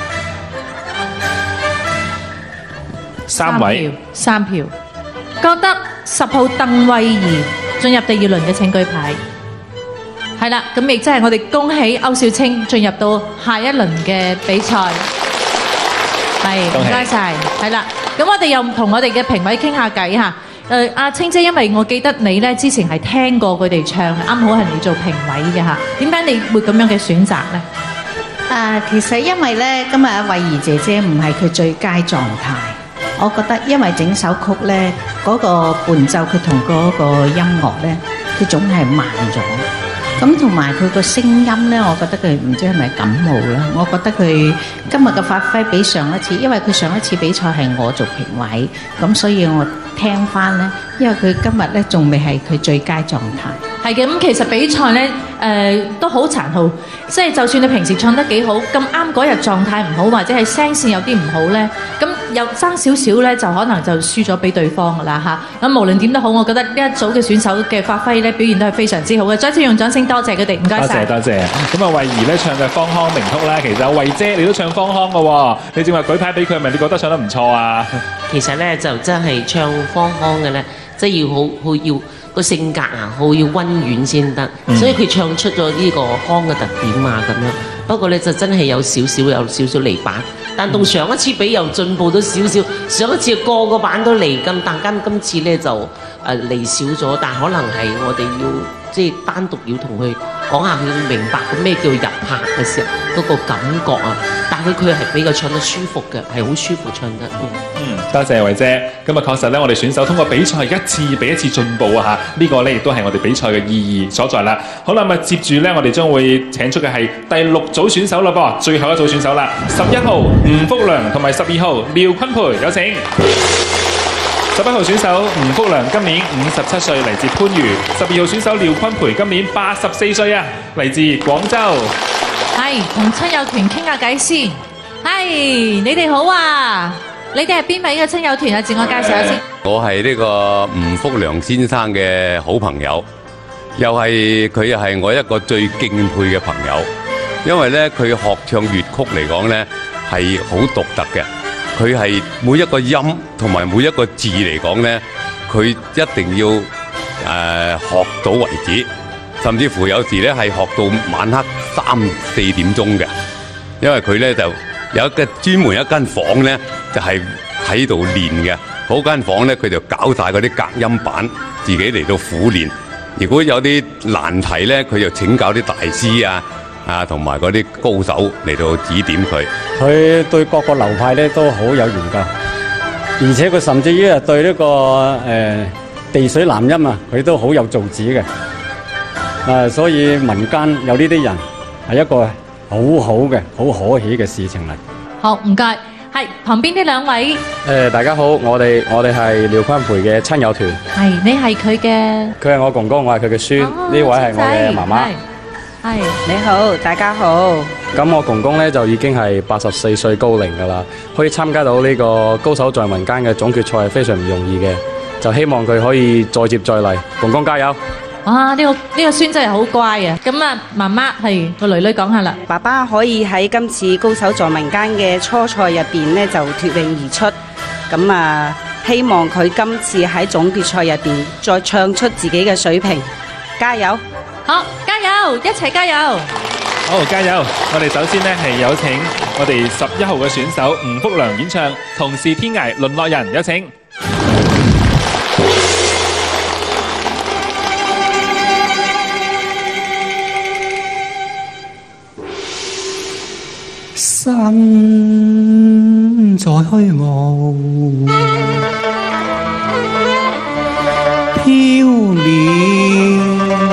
三位，
三票。覺得十號鄧慧儀進入第二輪嘅，請舉牌。係啦，咁亦即係我哋恭喜歐少清進入到下一輪嘅比賽。係，唔該晒。係啦，咁我哋又同我哋嘅評委傾下偈嚇。誒阿清姐，因為我記得你咧之前係聽過佢哋唱，啱好係你做評委嘅嚇。點解你會咁樣嘅選擇咧？
啊，其實因為咧，今日阿慧儀姐姐唔係佢最佳狀態，我覺得因為整首曲咧嗰個伴奏佢同嗰個音樂咧，佢總係慢咗。咁同埋佢個聲音咧，我覺得佢唔知係咪感冒啦。我覺得佢今日嘅發揮比上一次，因為佢上一次比賽係我做評委，咁所以我聽翻咧，因為佢今日咧仲未係佢最佳狀態。
係嘅，咁其實比賽咧誒都好殘酷，即係就算你平時唱得幾好，咁啱嗰日狀態唔好，或者係聲線有啲唔好咧，咁又爭少少咧，就可能就輸咗俾對方噶啦嚇。咁無論點都好，我覺得呢一組嘅選手嘅發揮咧表現都係非常之好嘅。再次用掌聲多謝佢哋，唔該晒。
多謝多謝。咁啊，慧儀咧唱嘅芳康名曲啦，其實慧姐你都唱芳康嘅喎，你正話舉牌俾佢，係咪你覺得唱得唔錯啊？
其實咧就真係唱芳康嘅咧，即係要好好要。個性格啊，好要溫軟先得，嗯、所以佢唱出咗呢個腔嘅特點啊咁樣。不過咧就真係有少少有少少離版，但同上一次比又進步咗少少。上一次個個版都離咁，但今今次咧就誒、呃、離少咗，但可能係我哋要即係單獨要同佢講下，佢明白個咩叫入拍嘅時候嗰、那個感覺啊。但佢佢係比較唱得舒服嘅，係好舒服唱得。
嗯，多謝慧姐。咁啊，確實咧，我哋選手通過比賽一次比一次進步啊嚇，呢、這個咧亦都係我哋比賽嘅意義所在啦。好啦，咁啊接住咧，我哋將會請出嘅係第六組選手啦噃，最後一組選手啦，十一號吳福良同埋十二號廖坤培，有請。十一號選手吳福良今年五十七歲，嚟自番禺；十二號選手廖坤培今年八十四歲啊，嚟自廣州。
係同親友團傾下偈先。係你哋好啊！你哋係邊位嘅親友團啊？自我介紹下先。
我係呢個吳福良先生嘅好朋友，又係佢又係我一個最敬佩嘅朋友，因為咧佢學唱粵曲嚟講咧係好獨特嘅。佢係每一個音同埋每一個字嚟講咧，佢一定要誒、呃、學到為止，甚至乎有時咧係學到晚黑三四點鐘嘅，因為佢咧就有一個專門一間房咧，就係喺度練嘅。嗰間房咧，佢就搞晒嗰啲隔音板，自己嚟到苦練。如果有啲難題咧，佢就請教啲大師啊。啊，同埋嗰啲高手嚟到指點佢。
佢對各個流派咧都好有研究，而且佢甚至於係對呢、這個誒、呃、地水南音啊，佢都好有造詣嘅。啊，所以民間有呢啲人係一個好好嘅、好可喜嘅事情嚟。
好，唔該。係旁邊呢兩位。誒、
呃，大家好，我哋我哋係廖坤培嘅親友團。
係，你係佢嘅。
佢係我公公，我係佢嘅孫。呢、哦、位係我嘅媽媽。
係，你好，大家好。
咁我公公咧就已經係八十四歲高齡噶啦，可以參加到呢個高手在民間嘅總決賽係非常唔容易嘅，就希望佢可以再接再厲，公公加油！
哇，呢、這個呢、這個孫真係好乖啊！咁啊，媽媽係個女女講下啦。
爸爸可以喺今次高手在民間嘅初賽入邊呢就脫穎而出，咁啊希望佢今次喺總決賽入邊再唱出自己嘅水平，加油！
好，加油，一齊加油！
好，加油！我哋首先呢係有請我哋十一號嘅選手吳福良演唱《同是天涯淪落人》，有請。
身在虛無，飄渺。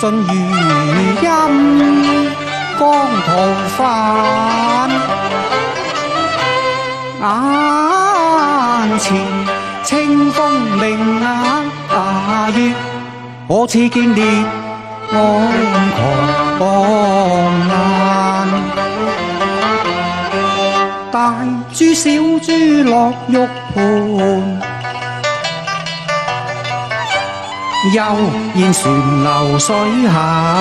盡如陰光逃犯，眼前清風明眼月，我似見烈安狂瀾，大豬小豬落玉盤，悠然船流水下，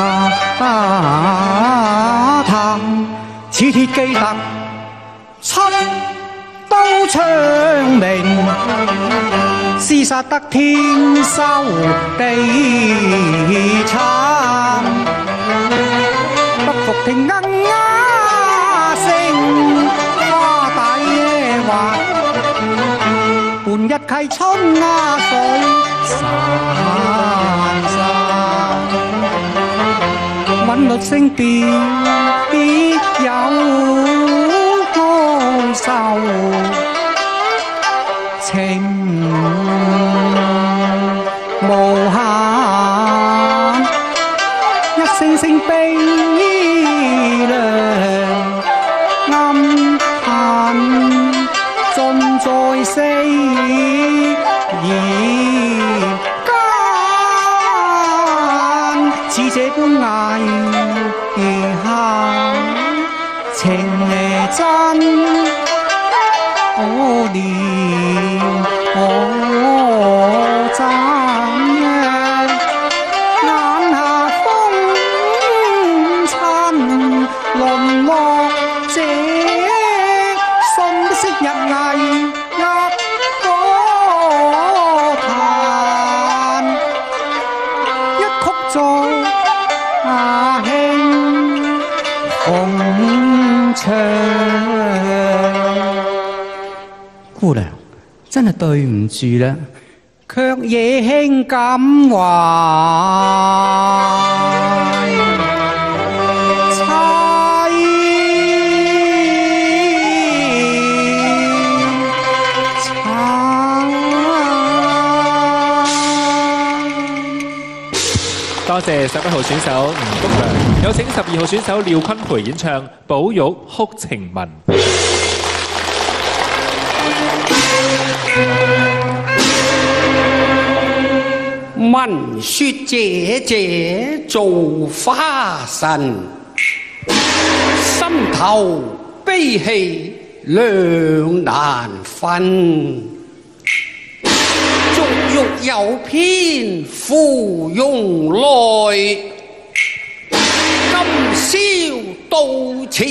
談似鐵記特七刀槍鳴，廝殺得天收地慘，不服聽鶯鴉聲，花底滑，伴一溪春鴉水潺潺，韻律聲調必有高愁，情無限，一聲聲悲涼暗恨，盡在四言間，似這般毅行情真，可憐可讚眼下風塵淪落這信息日藝一歌壇，一曲作阿兄奉唱。姑娘，真係對唔住啦，卻野輕感懷，凄慘。
多謝十一號選手吳菊良，有請十二號選手廖坤培演唱《寶玉哭情文》。
聞說姐姐做花神，心頭悲喜兩難分。俗欲有偏芙蓉來，今宵到此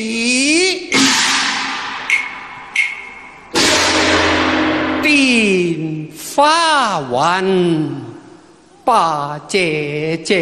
電花雲。吧姐姐，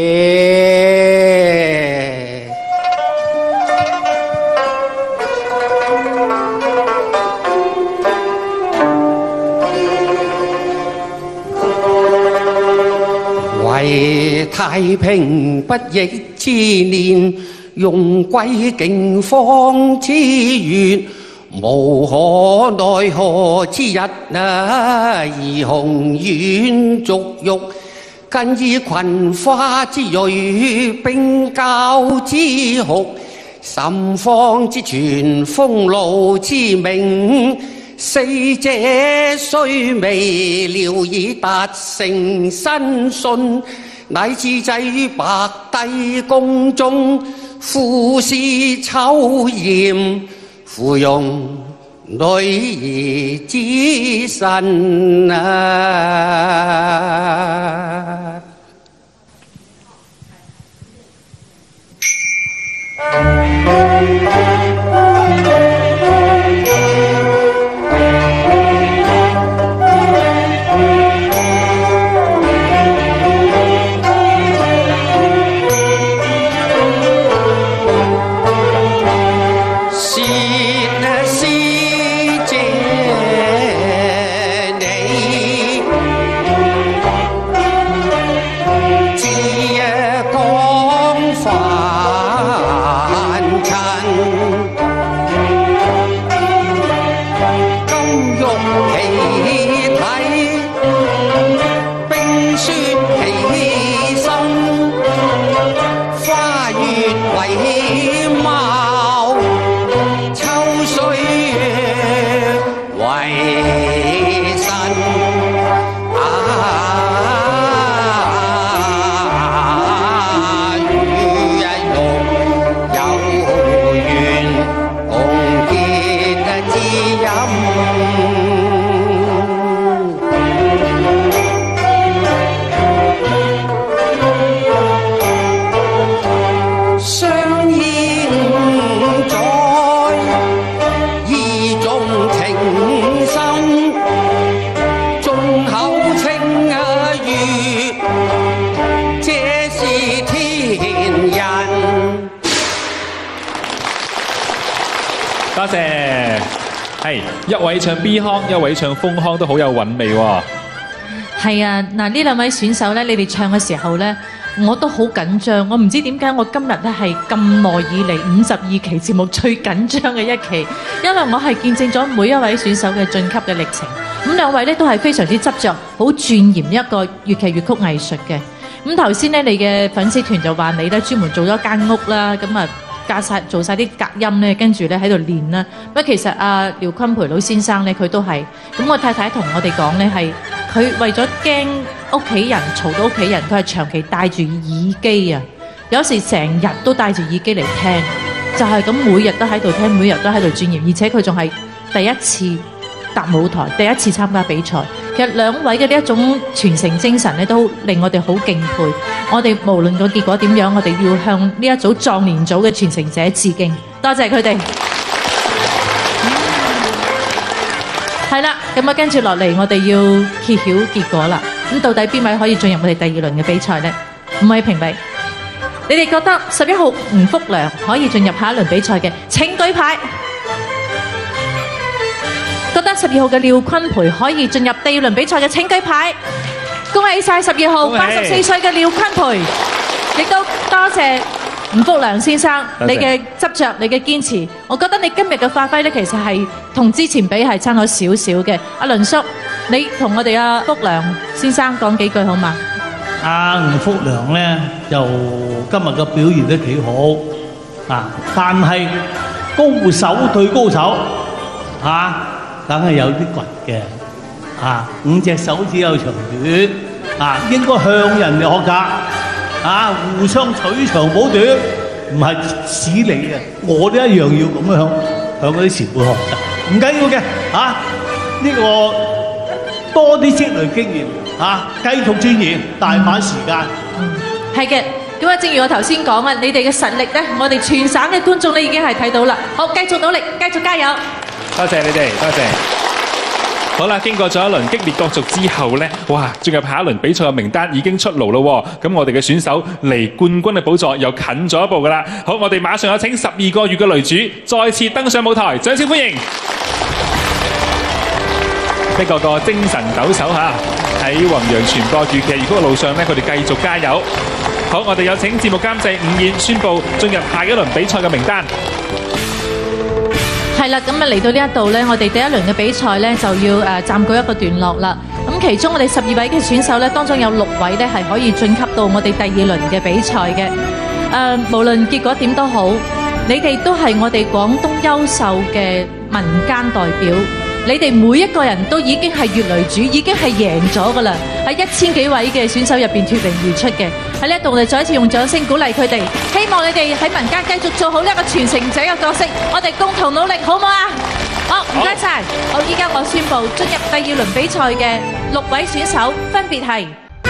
為太平不易之年，用歸境方之月，無可奈何之日啊！兒紅院逐玉。更以群花之蕊，冰膠之酷，甚方之傳風露之名。四姐雖未料已達成身信，乃至際於白帝宮中，賦詩秋艷，芙蓉女兒之神啊！ 月為貌，秋歲月為身。
多謝，係一位唱 B 腔，一位唱風腔都好有韻味喎。
係啊，嗱呢兩位選手咧，你哋唱嘅時候咧，我都好緊張。我唔知點解我今日咧係咁耐以嚟五十二期節目最緊張嘅一期，因為我係見證咗每一位選手嘅晉級嘅歷程。咁兩位咧都係非常之執着，好鑽研一個粵劇粵曲藝術嘅。咁頭先咧，你嘅粉絲團就話你咧專門做咗間屋啦，咁啊。加晒做晒啲隔音咧，跟住咧喺度練啦。不過其實阿廖坤培老先生咧，佢都係咁。我太太同我哋講咧，係佢為咗驚屋企人嘈到屋企人，佢係長期戴住耳機啊。有時成日都戴住耳機嚟聽，就係咁每日都喺度聽，每日都喺度鑽研。而且佢仲係第一次踏舞台，第一次參加比賽。其實兩位嘅呢一種傳承精神咧，都令我哋好敬佩。我哋無論個結果點樣，我哋要向呢一組壯年組嘅傳承者致敬。多謝佢哋。係啦，咁啊跟住落嚟，我哋要揭曉結果啦。咁到底邊位可以進入我哋第二輪嘅比賽呢？五位評委，你哋覺得十一號吳福良可以進入下一輪比賽嘅？請舉牌。覺得十二號嘅廖坤培可以進入第二輪比賽嘅，請舉牌。恭喜晒十二號八十四歲嘅廖坤培，亦都多謝吳福良先生你嘅執着、你嘅堅持。我覺得你今日嘅發揮咧，其實係同之前比係差咗少少嘅。阿倫叔，你同我哋阿福良先生講幾句好嘛？
阿吳福良咧就今日嘅表現都幾好啊，但係高手對高手啊，梗係有啲倔嘅。啊！五隻手指有長短，啊，應該向人哋學習，啊，互相取長補短，唔係使你嘅。我都一樣要咁樣向向嗰啲前輩學習，唔緊要嘅，啊，呢個多啲積累經驗，啊，繼續鑽研，大把時間。
嗯，係嘅。咁啊，正如我頭先講啊，你哋嘅實力咧，我哋全省嘅觀眾咧已經係睇到啦。好，繼續努力，繼續加油。
多謝你哋，多謝。好啦，經過咗一輪激烈角逐之後呢，哇，進入下一輪比賽嘅名單已經出爐咯喎，咁我哋嘅選手離冠軍嘅寶座又近咗一步噶啦。好，我哋馬上有請十二個月嘅擂主再次登上舞台，掌聲歡迎！一個個精神抖擻嚇，喺弘揚傳播粵劇粵曲嘅路上呢，佢哋繼續加油。好，我哋有請節目監製伍燕宣佈進入下一輪比賽嘅名單。
係啦，咁啊嚟到呢一度呢，我哋第一輪嘅比賽呢就要誒暫告一個段落啦。咁其中我哋十二位嘅選手呢，當中有六位呢係可以晉級到我哋第二輪嘅比賽嘅。誒，無論結果點都好，你哋都係我哋廣東優秀嘅民間代表。你哋每一個人都已經係粵擂主，已經係贏咗噶啦，喺一千幾位嘅選手入邊脫穎而出嘅。喺呢一度，我哋再一次用掌聲鼓勵佢哋，希望你哋喺民間繼續做好呢一個傳承者嘅角色，我哋共同努力，好唔好啊？好，唔該晒。好，依家我宣布進入第二輪比賽嘅六位選手分別係。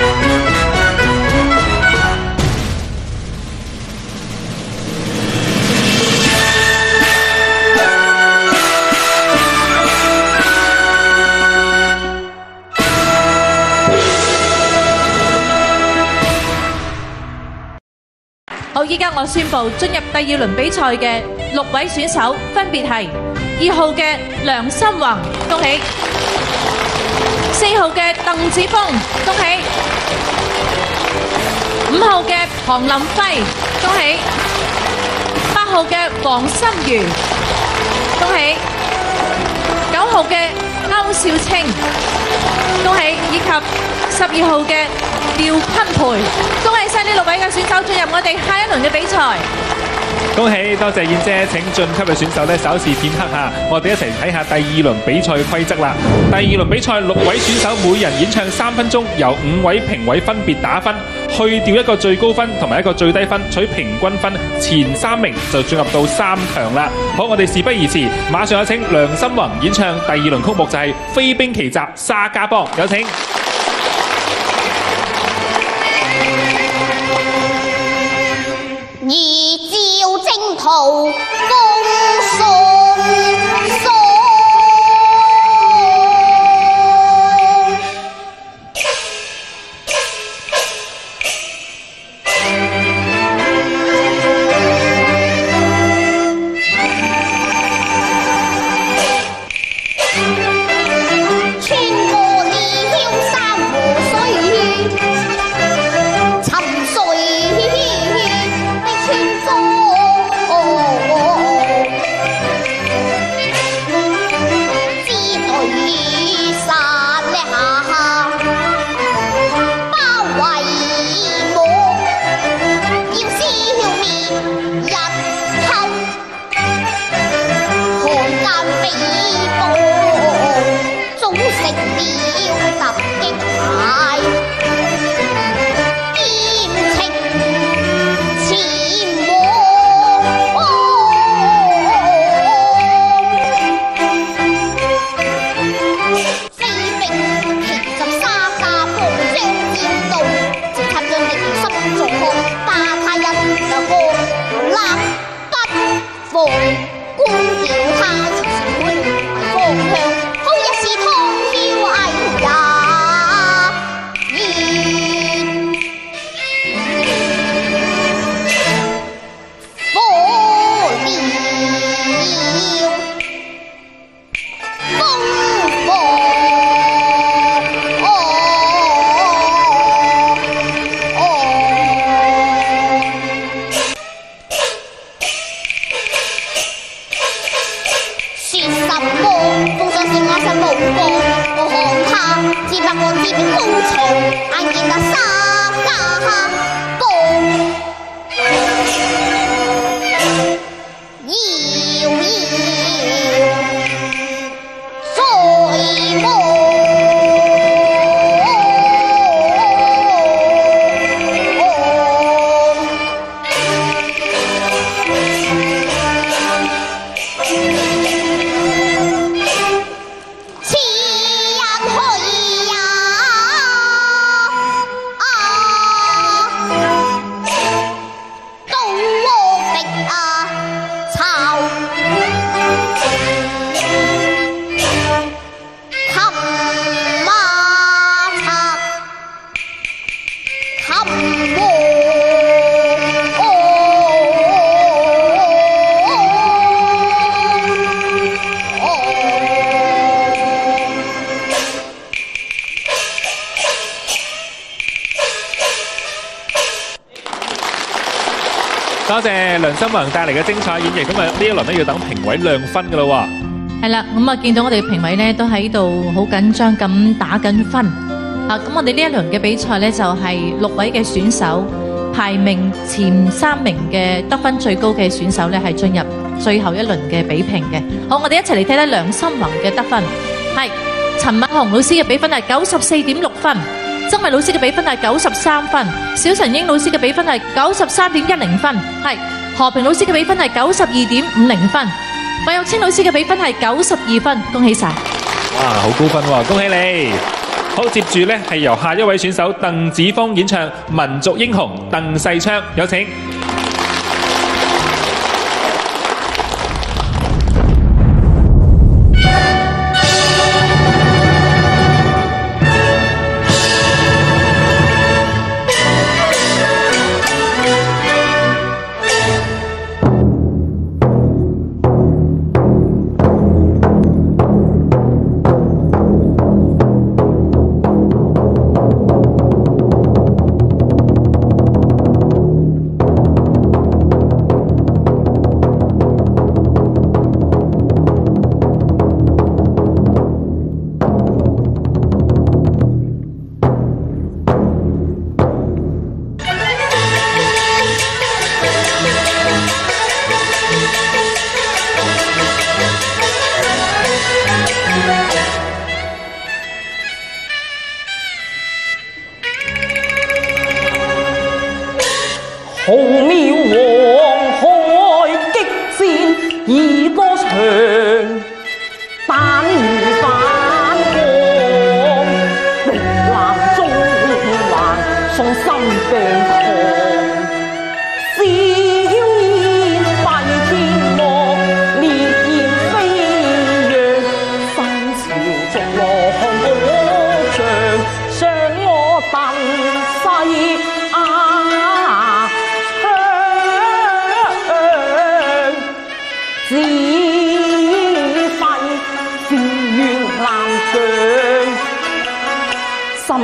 好，依家我宣布進入第二輪比賽嘅六位選手分別係二號嘅梁心宏，恭喜；四號嘅鄧子峰，恭喜；五號嘅龐林輝，恭喜；八號嘅黃心如，恭喜；九號嘅歐少清，恭喜；以及十二號嘅廖坤培，恭喜晒呢六位嘅選手進入我哋下一輪嘅比賽。
恭喜，多謝燕姐，請晉級嘅選手咧稍事片刻嚇，我哋一齊睇下第二輪比賽規則啦。第二輪比賽六位選手每人演唱三分鐘，由五位評委分別打分，去掉一個最高分同埋一個最低分，取平均分，前三名就進入到三強啦。好，我哋事不宜遲，馬上有請梁心宏演唱第二輪曲目就係《飛兵奇襲沙家浜》，有請。
二招征途風順順。
多謝梁心宏帶嚟嘅精彩演繹，咁啊呢一輪咧要等評委亮分噶啦喎。
係啦，咁啊見到我哋評委咧都喺度好緊張咁打緊分。啊，咁我哋呢一輪嘅比賽咧就係六位嘅選手，排名前三名嘅得分最高嘅選手咧係進入最後一輪嘅比評嘅。好，我哋一齊嚟睇睇梁心宏嘅得分。係陳敏雄老師嘅比分係九十四點六分。曾偉老師嘅比分係九十三分，小陳英老師嘅比分係九十三點一零分，係何平老師嘅比分係九十二點五零分，魏玉清老師嘅比分係九十二分，恭喜晒！
哇，好高分喎，恭喜你！好，接住呢係由下一位選手鄧子峰演唱《民族英雄》鄧世昌，有請。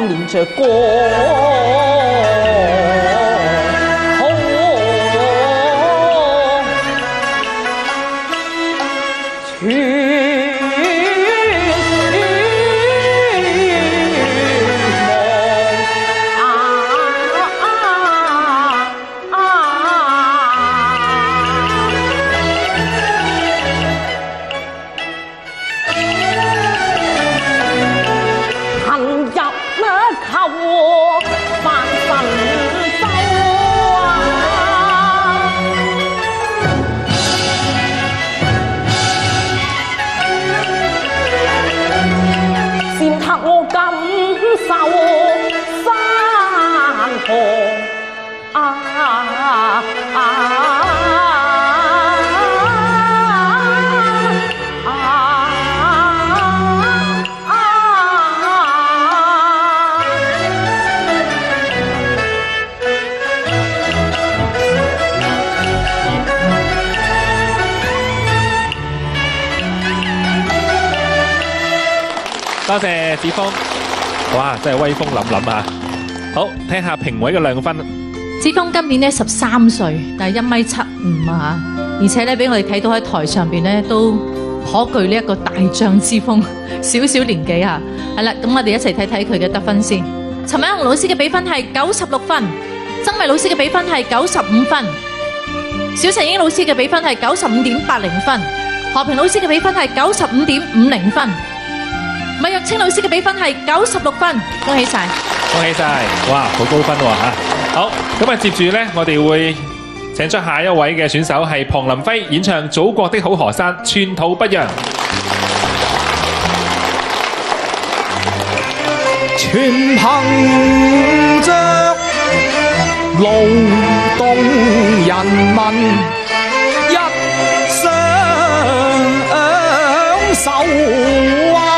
連着歌。
多謝子峰，哇，真係威風凜凜啊！好，聽下評委嘅亮分。
子峰今年咧十三歲，但係一米七五啊，而且咧俾我哋睇到喺台上邊咧都頗具呢一個大將之風，少少年紀啊。係啦，咁我哋一齊睇睇佢嘅得分先。陳偉雄老師嘅比分係九十六分，曾偉老師嘅比分係九十五分，小陳英老師嘅比分係九十五點八零分，何平老師嘅比分係九十五點五零分。米若清老師嘅比分係九十六分，恭喜晒！
恭喜晒！哇，好高分喎嚇！好，咁啊接住咧，我哋會請出下一位嘅選手係龐林輝演唱《祖國的好河山》，寸土不讓。
全憑着勞動人民一雙手啊！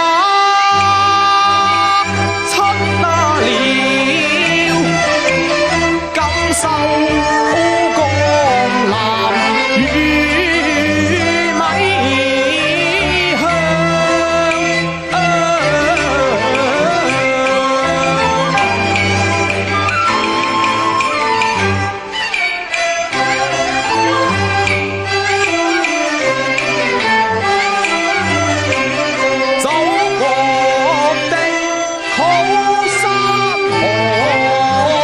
受江南與米香，祖國的好山河。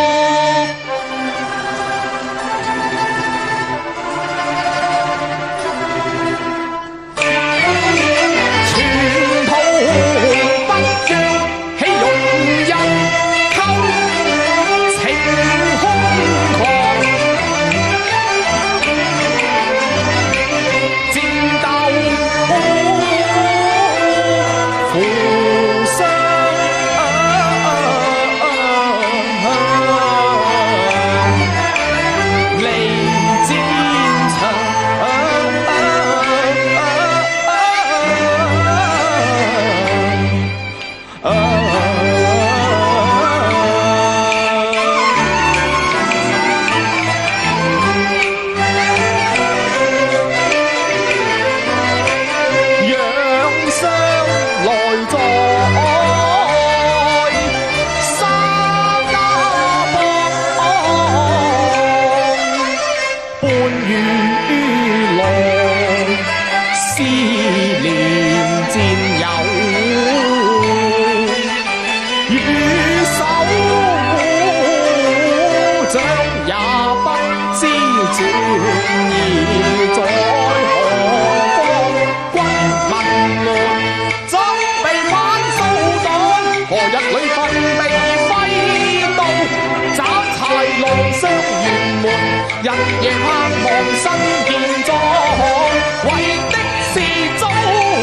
日夜盼望新建築，為的是早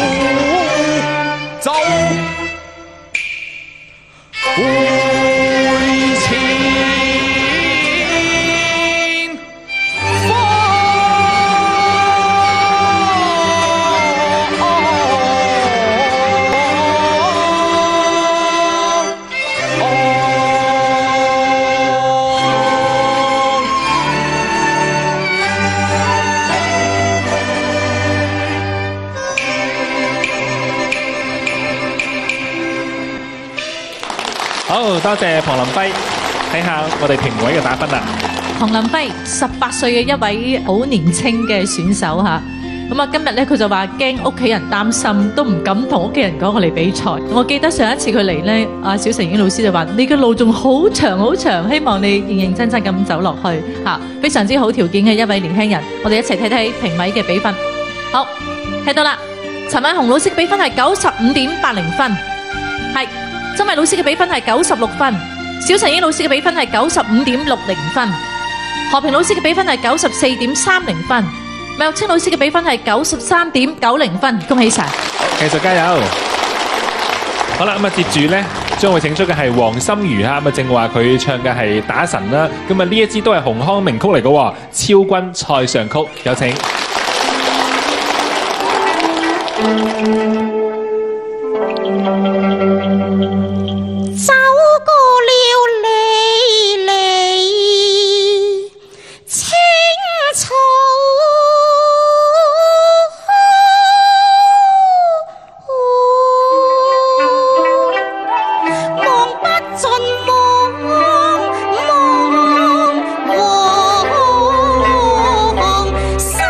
就回前
多謝龐林輝，睇下我哋評委嘅打分啦。
龐林輝十八歲嘅一位好年青嘅選手嚇，咁啊今日咧佢就話驚屋企人擔心，都唔敢同屋企人講我嚟比賽。我記得上一次佢嚟咧，阿小成英老師就話：你嘅路仲好長好長，希望你認認真真咁走落去嚇。非常之好條件嘅一位年輕人，我哋一齊睇睇評委嘅比分。好，睇到啦，陳偉雄老師嘅比分係九十五點八零分，係曾偉老師嘅比分係九十六分，小成英老師嘅比分係九十五點六零分。何平老師嘅比分係九十四點三零分，麥玉清老師嘅比分係九十三點九零分，恭喜晒！
繼續加油！好啦，咁啊接住咧，將會請出嘅係黃心如哈，咁啊正話佢唱嘅係打神啦，咁啊呢一支都係洪康名曲嚟嘅喎，超君塞上曲，有請。
走過了離離青草，望不盡望望黃沙。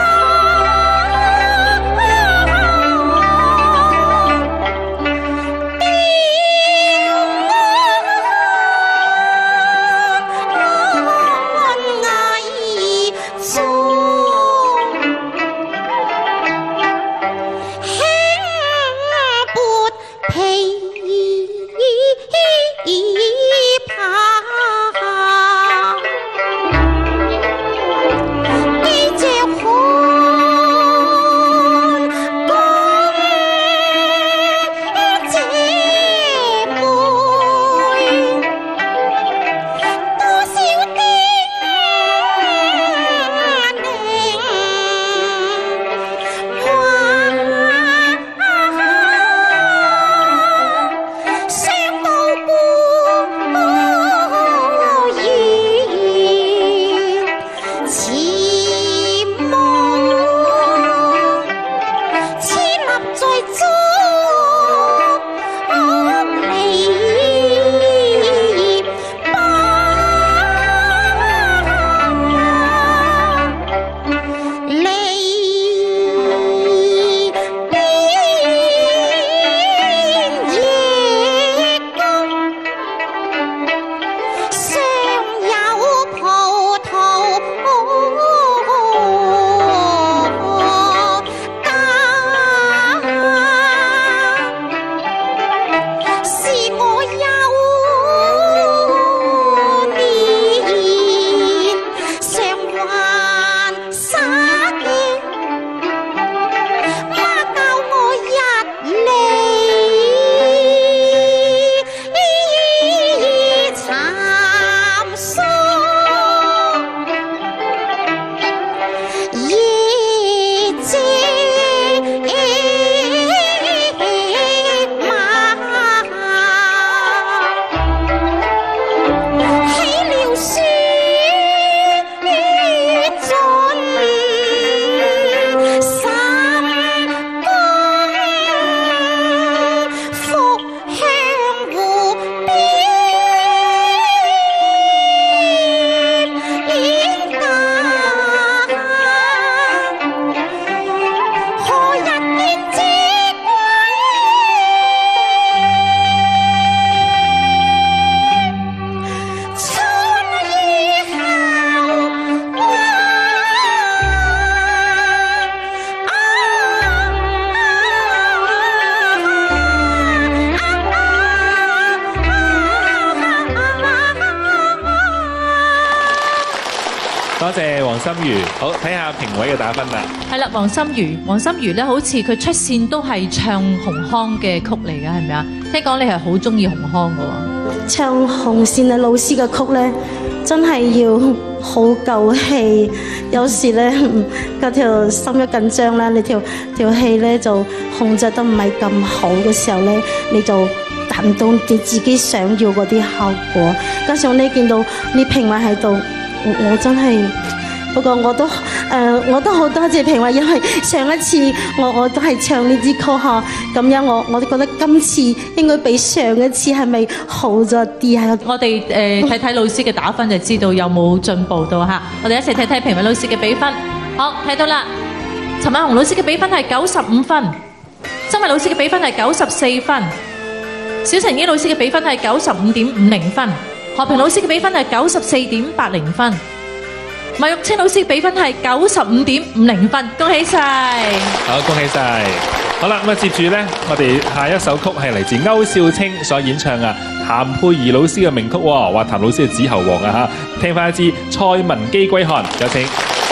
多謝黃心如，好睇下評委嘅打分啦。
係啦，黃心如，黃心如咧，好似佢出線都係唱洪康嘅曲嚟㗎，係咪啊？聽講你係好中意洪康㗎喎。
唱紅線嘅老師嘅曲咧，真係要好夠氣。有時咧，嗰條心一緊張啦，你條條氣咧就控制得唔係咁好嘅時候咧，你就達唔到你自己想要嗰啲效果。加上你見到你評委喺度。我, 我真係不過我都誒、呃、我都好多謝評委，因為上一次我我都係唱呢支曲呵，咁樣我我都覺得今次應該比上一次係咪好咗啲啊？
我哋誒睇睇老師嘅打分就知道有冇進步到嚇。我哋一齊睇睇評委老師嘅比分。好，睇到啦。陳偉雄老師嘅比分係九十五分，曾偉老師嘅比分係九十四分，小陳姨老師嘅比分係九十五點五零分，何平老師嘅比分係九十四點八零分，麥玉清老師嘅比分係九十五點五零分，恭喜晒！
好，恭喜晒！好啦，咁啊接住咧，我哋下一首曲係嚟自歐少清所演唱啊，譚佩儀老師嘅名曲喎，話譚老師係子喉王啊嚇，聽翻一支蔡文姬歸漢，有請。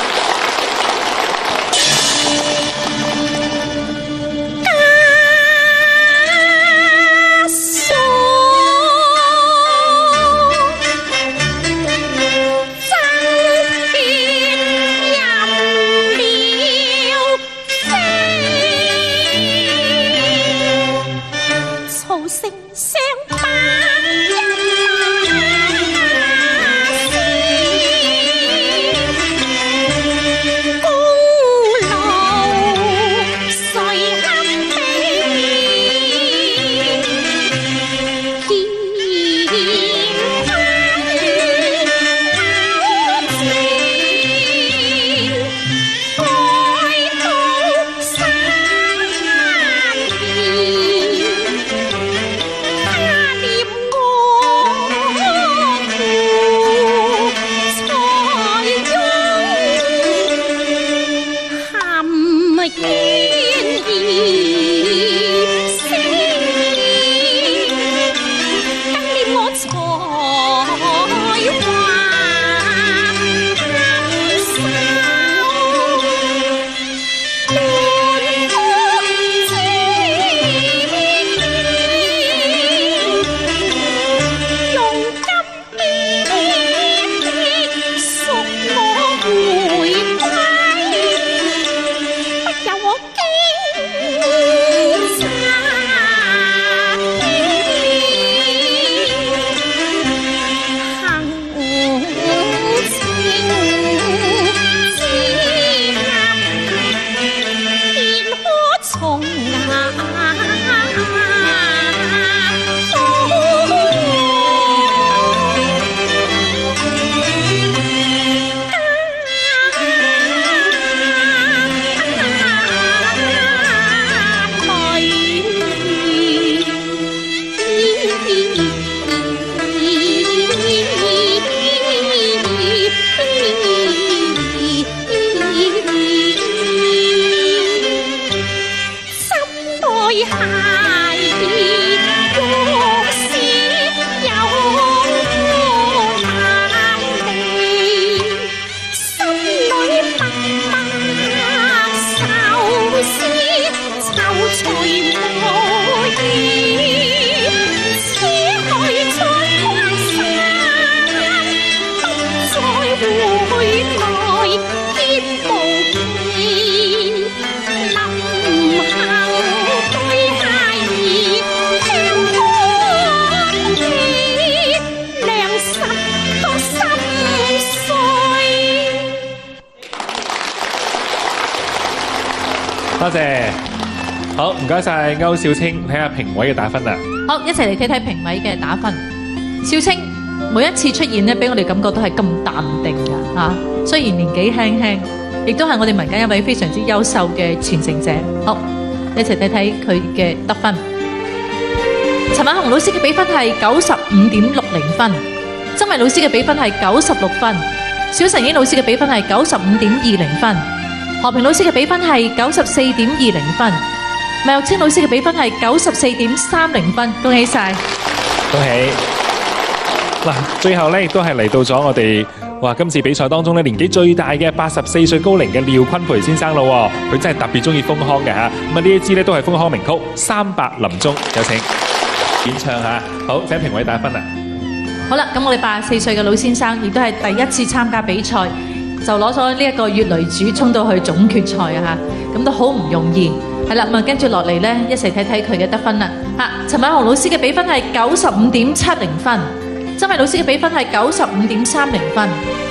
多謝，好唔該晒歐少清，睇下評委嘅打分啦。
好，一齊嚟睇睇評委嘅打分。少清每一次出現咧，俾我哋感覺都係咁淡定㗎嚇。雖然年紀輕輕，亦都係我哋民間一位非常之優秀嘅傳承者。好，一齊睇睇佢嘅得分。陳偉雄老師嘅比分係九十五點六零分，曾偉老師嘅比分係九十六分，小陳英老師嘅比分係九十五點二零分。何平老師嘅比分係九十四點二零分，麥玉清老師嘅比分係九十四點三零分，恭喜晒！
恭喜！嗱，最後咧亦都係嚟到咗我哋哇今次比賽當中咧年紀最大嘅八十四歲高齡嘅廖坤培先生咯，佢真係特別中意豐腔嘅嚇。咁啊呢一支咧都係豐腔名曲《三百林鐘》，有請演唱嚇。好，請評委打分啦。
好啦，咁我哋八十四歲嘅老先生亦都係第一次參加比賽。就攞咗呢一個越雷主衝到去總決賽啊！嚇，咁都好唔容易。係啦，咁啊跟住落嚟咧，一齊睇睇佢嘅得分啦。嚇，陳偉雄老師嘅比分係九十五點七零分，曾偉老師嘅比分係九十五點三零分，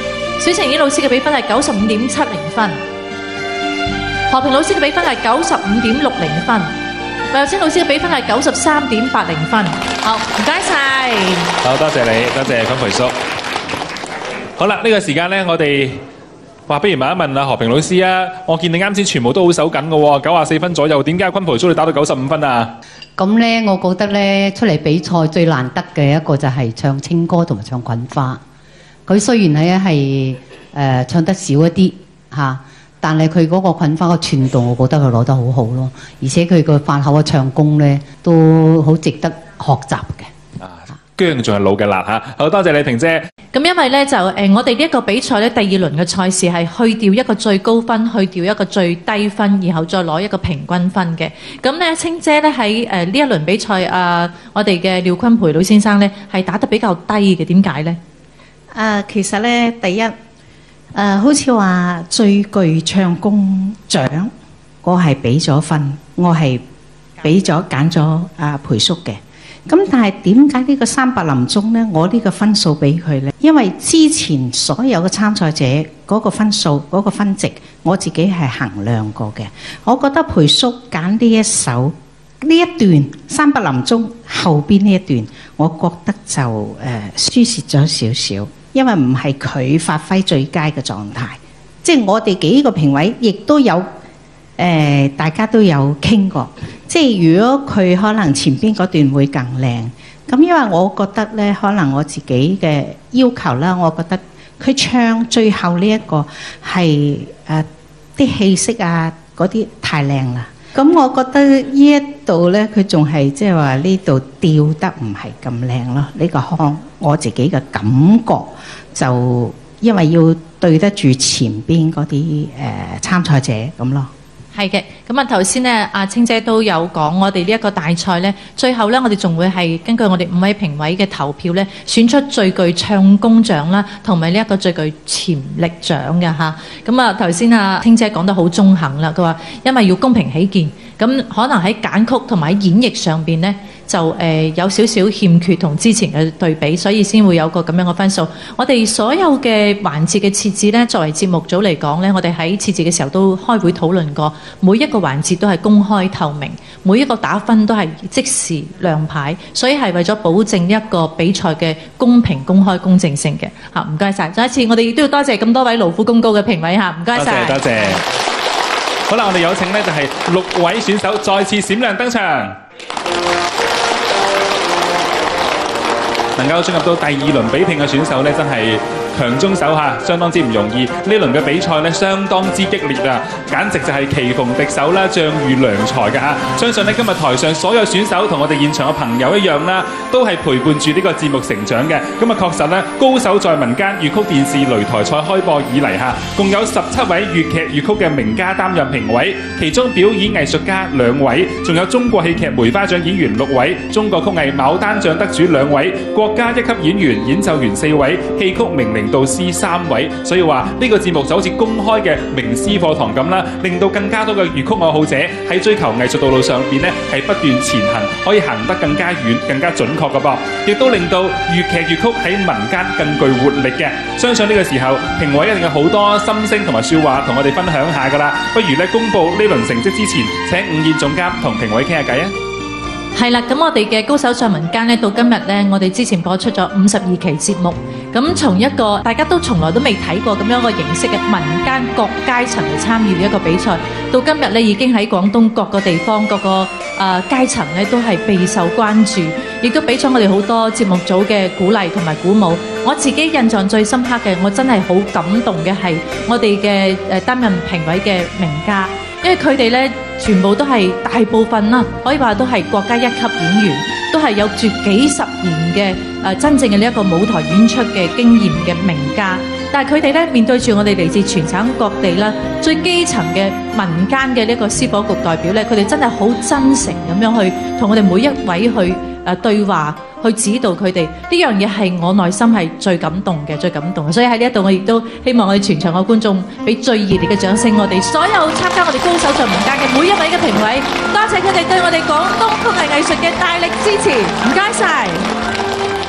小晴依老師嘅比分係九十五點七零分，何平老師嘅比分係九十五點六零分，魏有清老師嘅比分係九十三點八零分。好，唔該晒。
好多謝你，多謝坤培叔。好啦，呢個時間咧，我哋話不如問一問阿何平老師啊，我見你啱先全部都好手緊嘅喎，九十四分左右，點解坤培叔你打到九十五分啊？
咁咧，我覺得咧出嚟比賽最難得嘅一個就係唱青歌同埋唱滾花。佢雖然係係誒唱得少一啲嚇，但係佢嗰個滾花嘅傳導，我覺得佢攞得好好咯。而且佢個發口嘅唱功咧，都好值得學習嘅。
姜仲係老嘅辣嚇，好多謝你萍姐。
咁因為咧就誒，我哋呢一個比賽咧，第二輪嘅賽事係去掉一個最高分，去掉一個最低分，然後再攞一個平均分嘅。咁咧，清姐咧喺誒呢一輪比賽啊，我哋嘅廖坤培老先生咧係打得比較低嘅，點解咧？
誒，其實咧，第一誒，好似話最具唱功獎，我係俾咗分，我係俾咗揀咗阿培叔嘅。咁但係點解呢個三百林鐘呢？我呢個分數俾佢呢？因為之前所有嘅參賽者嗰個分數嗰個分值，我自己係衡量過嘅。我覺得培叔揀呢一首呢一段三百林鐘後邊呢一段，我覺得就誒輸蝕咗少少，因為唔係佢發揮最佳嘅狀態。即係我哋幾個評委亦都有。誒、呃，大家都有傾過，即係如果佢可能前邊嗰段會更靚，咁因為我覺得咧，可能我自己嘅要求啦，我覺得佢唱最後呢一個係誒啲氣息啊嗰啲太靚啦，咁我覺得呢一度咧，佢仲係即係話呢度吊得唔係咁靚咯，呢、呢個腔我自己嘅感覺就因為要對得住前邊嗰啲誒參賽者咁咯。
係嘅，咁啊頭先咧，阿清姐都有講，我哋呢一個大賽咧，最後咧，我哋仲會係根據我哋五位評委嘅投票咧，選出最具唱功獎啦，同埋呢一個最具潛力獎嘅嚇。咁啊頭先阿清姐講得好中肯啦，佢話因為要公平起見，咁可能喺揀曲同埋喺演繹上邊咧，就誒、呃、有少少欠缺同之前嘅對比，所以先會有個咁樣嘅分數。我哋所有嘅環節嘅設置咧，作為節目組嚟講咧，我哋喺設置嘅時候都開會討論過。每一個環節都係公開透明，每一個打分都係即時亮牌，所以係為咗保證呢一個比賽嘅公平、公開、公正性嘅。嚇，唔該晒。再一次，我哋亦都要多謝咁多位勞苦功高嘅評委嚇，唔該晒。
多謝多謝。好啦，我哋有請呢就係六位選手再次閃亮登場。能夠進入到第二輪比拼嘅選手咧，真係強中手下，相當之唔容易。呢輪嘅比賽咧，相當之激烈啊，簡直就係棋逢敵手啦，將遇良才㗎嚇。相信咧今日台上所有選手同我哋現場嘅朋友一樣啦，都係陪伴住呢個節目成長嘅。咁啊確實咧，高手在民間粵曲電視擂台賽開播以嚟嚇，共有十七位粵劇粵曲嘅名家擔任評委，其中表演藝術家兩位，仲有中國戲劇梅花獎演員六位，中國曲藝牡丹獎得主兩位，國家一級演員、演奏員四位，戲曲名伶導師三位，所以話呢個節目就好似公開嘅名師課堂咁啦，令到更加多嘅粵曲愛好者喺追求藝術道路上邊呢係不斷前行，可以行得更加遠、更加準確嘅噃，亦都令到粵劇粵曲喺民間更具活力嘅。相信呢個時候，評委一定有好多心聲同埋説話同我哋分享下噶啦。不如咧公佈呢輪成績之前，請午宴總監同評委傾下偈啊！
係啦，咁我哋嘅高手在民間咧，到今日咧，我哋之前播出咗五十二期節目，咁從一個大家都從來都未睇過咁樣一個形式嘅民間各階層嚟參與嘅一個比賽，到今日咧已經喺廣東各個地方、各個啊階層咧都係備受關注，亦都俾咗我哋好多節目組嘅鼓勵同埋鼓舞。我自己印象最深刻嘅，我真係好感動嘅係我哋嘅誒擔任評委嘅名家。因為佢哋咧全部都係大部分啦，可以話都係國家一級演員，都係有住幾十年嘅誒真正嘅呢一個舞台演出嘅經驗嘅名家。但係佢哋咧面對住我哋嚟自全省各地啦，最基層嘅民間嘅呢個司火局代表咧，佢哋真係好真誠咁樣去同我哋每一位去誒對話，去指導佢哋。呢樣嘢係我內心係最感動嘅，最感動嘅。所以喺呢一度，我亦都希望我哋全場嘅觀眾俾最熱烈嘅掌聲，我哋所有參加我哋高手在民間嘅每一位嘅評委，多謝佢哋對我哋廣東曲藝藝術嘅大力支持，唔該晒。係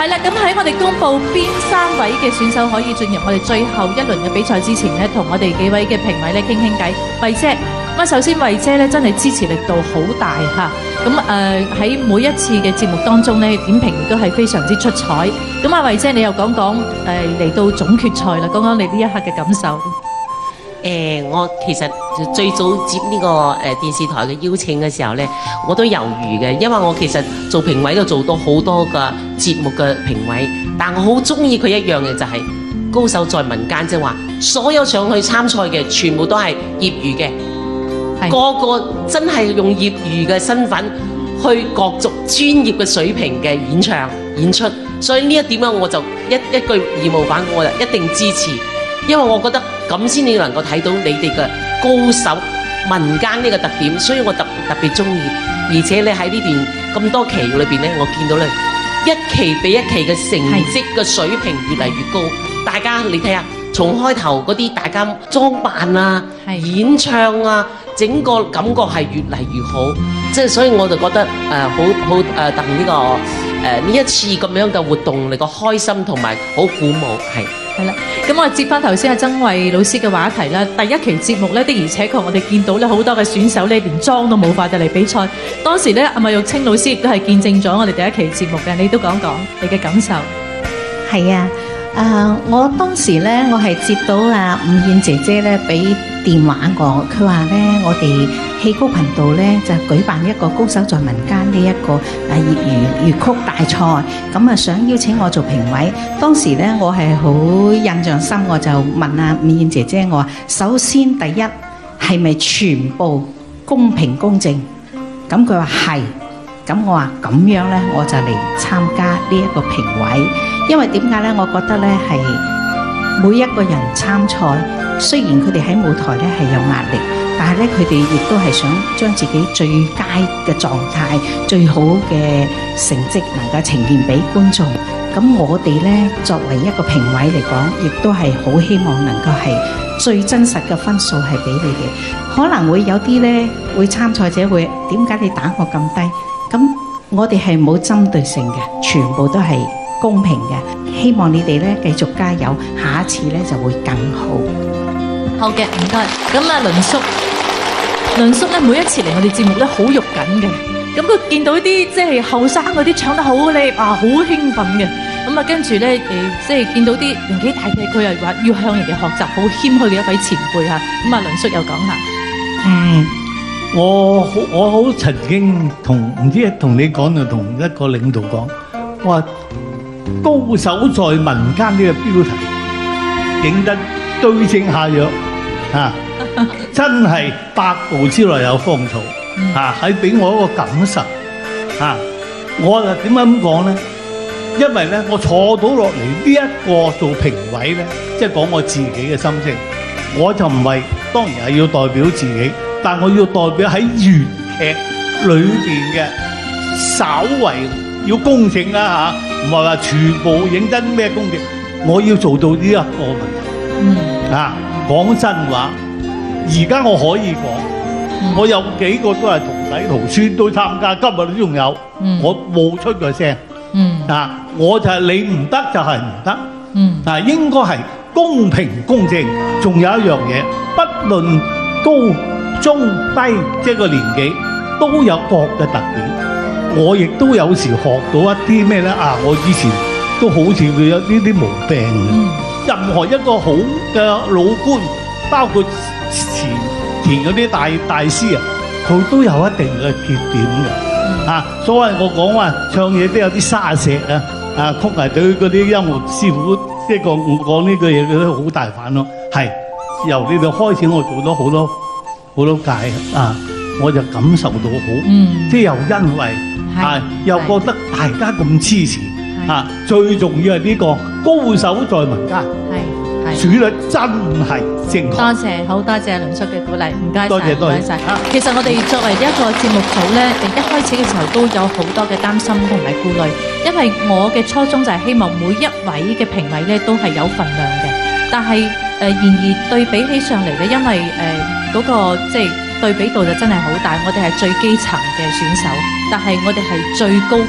係啦，咁喺我哋公佈邊三位嘅選手可以進入我哋最後一輪嘅比賽之前呢，同我哋幾位嘅評委咧傾傾偈。慧姐，咁啊首先慧姐咧真係支持力度好大嚇，咁誒喺每一次嘅節目當中咧點評亦都係非常之出彩。咁啊慧姐，你又講講誒嚟到總決賽啦，講講你呢一刻嘅感受。
誒、我其實最早接呢、個誒、電視台嘅邀請嘅時候呢，我都猶豫嘅，因為我其實做評委都做到好多個節目嘅評委，但我好中意佢一樣嘅就係、高手在民間，即係話所有上去參賽嘅全部都係業餘嘅，個個真係用業餘嘅身份去角逐專業嘅水平嘅演唱演出，所以呢一點咧我就一一句義無反顧，我就一定支持。因為我覺得咁先至能夠睇到你哋嘅高手民間呢個特點，所以我特特別中意。而且你喺呢段咁多期裏邊咧，我見到咧一期比一期嘅成績嘅水平越嚟越高。大家你睇下，從開頭嗰啲大家裝扮啊、演唱啊，整個感覺係越嚟越好。即係所以我就覺得誒好好誒戥呢個誒呢一次咁樣嘅活動嚟個開心同埋好鼓舞係。
係啦，咁我接翻頭先阿曾慧老師嘅話題啦。第一期節目咧，的而且確我哋見到咧好多嘅選手咧，連妝都冇化就嚟比賽。當時咧，阿麥玉清老師亦都係見證咗我哋第一期節目嘅，你都講講你嘅感受。
係啊，誒、我當時咧，我係接到啊伍燕姐姐咧俾電話我，佢話咧我哋戲曲頻道咧就舉辦一個高手在民間呢一個誒業餘粵曲大賽，咁啊想邀請我做評委。當時咧我係好印象深，我就問阿伍燕姐姐，我話首先第一係咪全部公平公正？咁佢話係。咁我話咁樣呢，我就嚟參加呢一個評委，因為點解呢？我覺得呢係每一個人參賽，雖然佢哋喺舞台呢係有壓力，但係呢佢哋亦都係想將自己最佳嘅狀態、最好嘅成績能夠呈現俾觀眾。咁我哋呢作為一個評委嚟講，亦都係好希望能夠係最真實嘅分數係俾你哋。可能會有啲呢會參賽者會點解你打我咁低？咁我哋係冇針對性嘅，全部都係公平嘅。希望你哋咧繼續加油，下一次咧就會更好。
好嘅，唔該。咁啊，倫叔，倫叔咧每一次嚟我哋節目咧好肉緊嘅，咁佢見到啲即係後生嗰啲唱得好叻啊，好興奮嘅。咁啊，跟住咧誒，即係見到啲年紀大嘅，佢又話要向人哋學習，好謙虛嘅一位前輩嚇。咁啊，倫叔又講下。
嗯。我好我好曾經同唔知同你講定同一個領導講，我話高手在民間呢個標題影得對症下藥啊！真係百步之內有芳草啊！係俾我一個感受啊！我就點解咁講咧？因為咧，我坐到落嚟呢一個做評委咧，即係講我自己嘅心聲，我就唔係當然係要代表自己。但我要代表喺粵劇裏邊嘅稍為要公正啦嚇，唔係話全部認真咩公正，我要做到呢一個問題。嗯啊，講真話，而家我可以講，嗯、我有幾個都係徒弟徒孫都參加，今日都仲有，嗯、我冇出個聲。嗯啊，我就係你唔得就係唔得。嗯啊，應該係公平公正。仲有一樣嘢，不論高中低即係個年紀都有各嘅特點，我亦都有時學到一啲咩咧啊！我以前都好似會有呢啲毛病嘅。嗯、任何一個好嘅老官，包括前前嗰啲大大師啊，佢都有一定嘅缺點嘅。嗯、啊，所謂我講話唱嘢都有啲沙石啊，啊曲藝隊嗰啲音樂師傅，即係講講呢句嘢，佢都好大反咯。係由呢度開始，我做咗好多。好多屆啊！我就感受到好，嗯、即係又因為啊，又覺得大家咁支持啊，最重要係呢個高手在民間，處理真係正確。
多謝，好多謝倫叔嘅鼓勵，唔該晒，
多謝多謝
晒。其實我哋作為一個節目組咧，一開始嘅時候都有好多嘅擔心同埋顧慮，因為我嘅初衷就係希望每一位嘅評委咧都係有份量嘅，但係誒、呃、然而對比起上嚟咧，因為誒。呃嗰、那個即係對比度就真係好大，我哋係最基層嘅選手，但係我哋係最高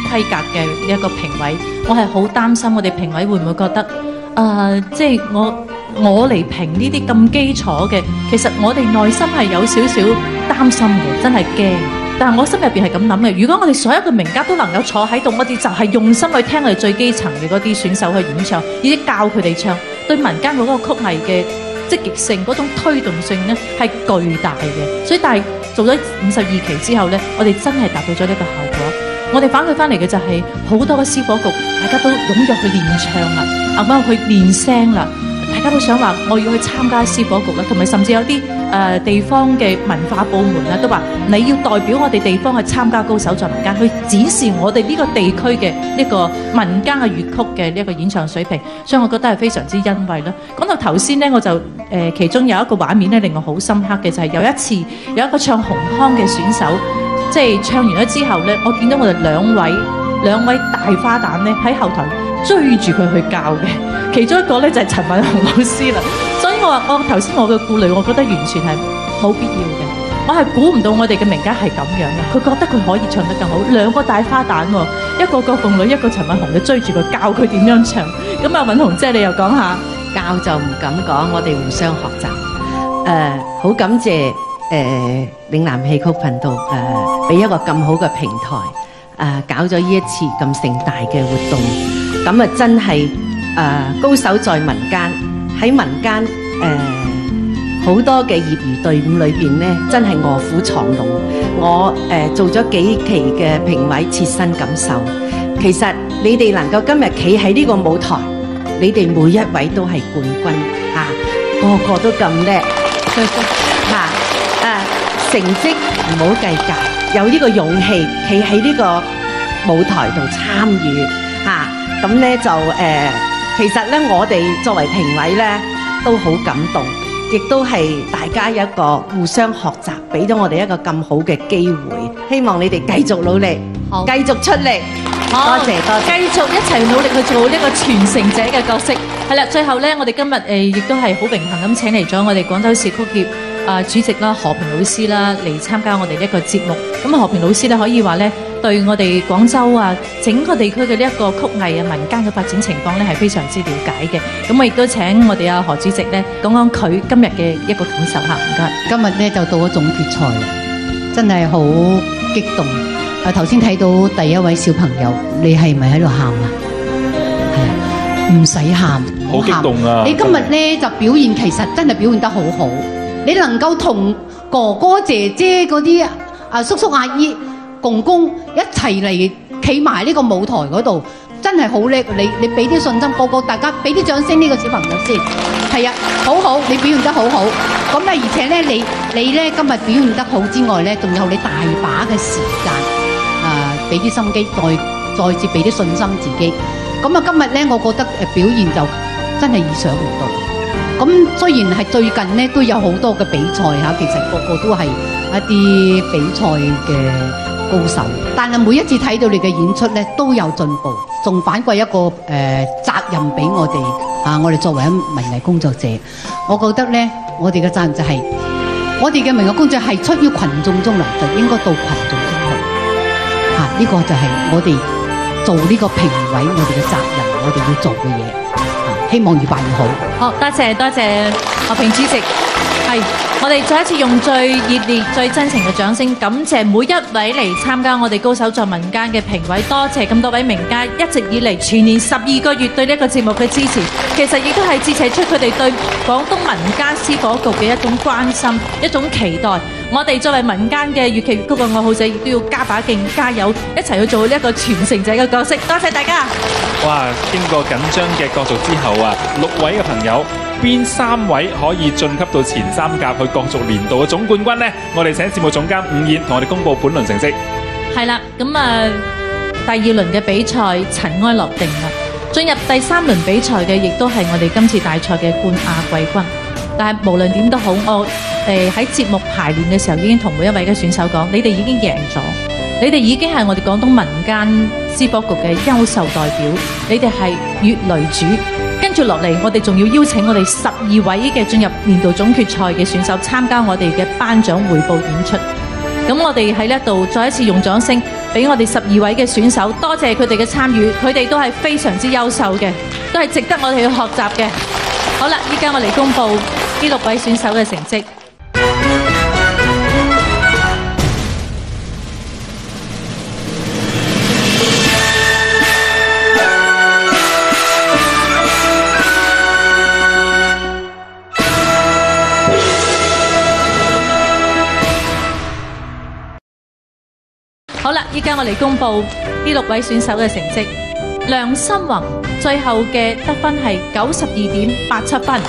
規格嘅呢一個評委，我係好擔心我哋評委會唔會覺得，誒、呃，即係我我嚟評呢啲咁基礎嘅，其實我哋內心係有少少擔心嘅，真係驚。但係我心入邊係咁諗嘅，如果我哋所有嘅名家都能夠坐喺度，我哋就係用心去聽我哋最基層嘅嗰啲選手去演唱，而且教佢哋唱，對民間嗰個曲藝嘅積極性嗰種推動性呢係巨大嘅。所以但係做咗五十二期之後呢，我哋真係達到咗呢個效果。我哋反饋翻嚟嘅就係、是、好多嘅私伙局，大家都踴躍去練唱啦，啊咁去練聲啦。大家都想話我要去參加私伙局啦，同埋甚至有啲誒、呃、地方嘅文化部門啊，都話你要代表我哋地方去參加高手在民間，去展示我哋呢個地區嘅呢個民間嘅粵曲嘅呢一個演唱水平，所以我覺得係非常之欣慰啦。講到頭先呢，我就誒、呃、其中有一個畫面咧令我好深刻嘅，就係、是、有一次有一個唱紅腔嘅選手，即係唱完咗之後咧，我見到我哋兩位兩位大花旦咧喺後台追住佢去教嘅。其中一個咧就係陳敏雄老師啦，所以我話我頭先我嘅顧慮，我覺得完全係冇必要嘅。我係估唔到我哋嘅名家係咁樣嘅，佢覺得佢可以唱得更好。兩個大花旦喎，一個郭鳳女，一個陳敏雄，就追住佢教佢點樣唱。咁啊，敏雄姐你又講下，
教就唔敢講，我哋互相學習。誒，好感謝誒嶺南戲曲頻道誒，俾一個咁好嘅平台誒，搞咗呢一次咁盛大嘅活動。咁啊，真係〜誒、呃、高手在民間，喺民間誒好多嘅業餘隊伍裏邊咧，真係臥虎藏龍。我誒、呃、做咗幾期嘅評委，切身感受。其實你哋能夠今日企喺呢個舞台，你哋每一位都係冠軍嚇、啊，個個都咁叻嚇誒，成績唔好計較，有呢個勇氣企喺呢個舞台度參與嚇，咁、啊、咧就誒。呃其實咧，我哋作為評委咧，都好感動，亦都係大家一個互相學習，俾咗我哋一個咁好嘅機會。希望你哋繼續努力，繼續出力。多謝多謝，
繼續一齊努力去做呢個傳承者嘅角色。係啦，最後咧，我哋今日誒亦都係好榮幸咁請嚟咗我哋廣州市曲協啊主席啦何平老師啦嚟參加我哋呢一個節目。咁何平老師咧可以話咧，對我哋廣州啊整個地區嘅呢一個曲藝啊民間嘅發展情況咧係非常之了解嘅。咁我亦都請我哋阿何主席咧講講佢今日嘅一個感受嚇。唔該。
今日咧就到咗總決賽啦，真係好激動。啊頭先睇到第一位小朋友，你係咪喺度喊啊？係啊，唔使喊，
好激動啊！
你今日咧就表現其實真係表現得好好，你能夠同哥哥姐姐嗰啲啊叔叔阿姨公公一齊嚟企埋呢個舞台嗰度，真係好叻！你你俾啲信心，個個大家俾啲掌聲呢個小朋友先。係啊，好好，你表現得好好。咁咧，而且咧，你你咧今日表現得好之外咧，仲有你大把嘅時間啊，俾啲心機，再再次俾啲信心自己。咁啊，今日咧，我覺得誒表現就真係意想唔到。咁雖然係最近咧都有好多嘅比賽嚇，其實個個都係一啲比賽嘅高手，但係每一次睇到你嘅演出咧都有進步，仲反饋一個誒、呃、責任俾我哋啊！我哋作為一文藝工作者，我覺得咧，我哋嘅責任就係、是、我哋嘅文藝工作係出於群眾中嚟，就應該到群眾中去嚇。呢、啊這個就係我哋做呢個評委，我哋嘅責任，我哋要做嘅嘢啊！希望越辦越好。
好，多謝多謝何平主席。係，我哋再一次用最熱烈、最真誠嘅掌聲，感謝每一位嚟參加我哋高手在民間嘅評委，多謝咁多位名家一直以嚟全年十二個月對呢個節目嘅支持，其實亦都係折射出佢哋對廣東民間私伙局嘅一種關心、一種期待。我哋作為民間嘅粵劇粵曲嘅愛好者，亦都要加把勁、加油，一齊去做呢一個傳承者嘅角色。多謝大家！
哇！經過緊張嘅角逐之後啊，六位嘅朋友，邊三位可以晉級到前三甲去角逐年度嘅總冠軍呢？我哋請節目總監伍燕同我哋公佈本輪成績。
係啦，咁啊，第二輪嘅比賽塵埃落定啦，進入第三輪比賽嘅亦都係我哋今次大賽嘅冠亞季軍。但係無論點都好，我誒喺節目排練嘅時候已經同每一位嘅選手講，你哋已經贏咗，你哋已經係我哋廣東民間私伙局嘅優秀代表，你哋係粵雷主。跟住落嚟，我哋仲要邀請我哋十二位嘅進入年度總決賽嘅選手參加我哋嘅頒獎匯報演出。咁我哋喺呢一度再一次用掌聲俾我哋十二位嘅選手，多謝佢哋嘅參與，佢哋都係非常之優秀嘅，都係值得我哋去學習嘅。好啦，依家我嚟公布呢六位選手嘅成績。好啦，依家我嚟公布呢六位選手嘅成績。梁心宏最後嘅得分係九十二點八七分，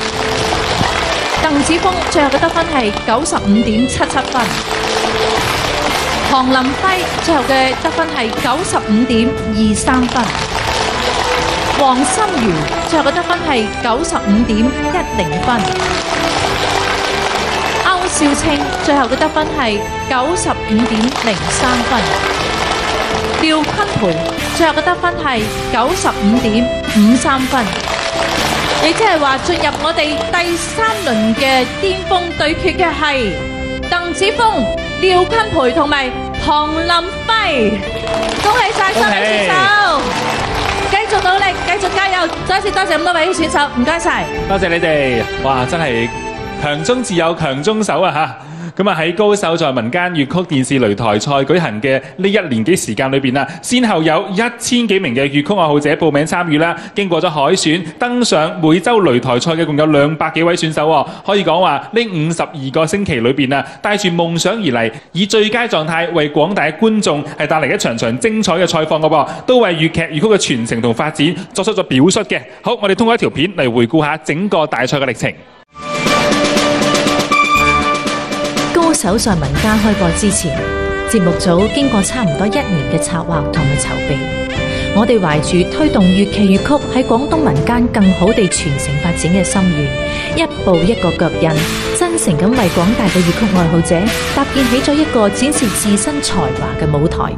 鄧子峰最後嘅得分係九十五點七七分，唐林輝最後嘅得分係九十五點二三分，黃心如最後嘅得分係九十五點一零分。歐少清最後嘅得分係九十五點零三分，廖坤培最後嘅得分係九十五點五三分，亦即係話進入我哋第三輪嘅巔峰對決嘅係鄧子峰、廖坤培同埋唐林輝，恭喜晒三位選手，繼續努力，繼續加油！再一次多謝咁多位選手，唔該晒，
多謝你哋，哇，真係強中自有強中手啊嚇！咁啊喺高手在民間粵曲電視擂台賽舉行嘅呢一年幾時間裏邊啊，先後有一千幾名嘅粵曲愛好者報名參與啦。經過咗海選，登上每週擂台賽嘅共有兩百幾位選手喎。可以講話呢五十二個星期裏邊啊，帶住夢想而嚟，以最佳狀態為廣大觀眾係帶嚟一場場精彩嘅賽況嘅噃，都為粵劇粵曲嘅傳承同發展作出咗表率嘅。好，我哋通過一條片嚟回顧下整個大賽嘅歷程。
高手在民間開播之前，節目組經過差唔多一年嘅策劃同埋籌備，我哋懷住推動粵劇粵曲喺廣東民間更好地傳承發展嘅心願，一步一個腳印，真誠咁為廣大嘅粵曲愛好者搭建起咗一個展示自身才華嘅舞台。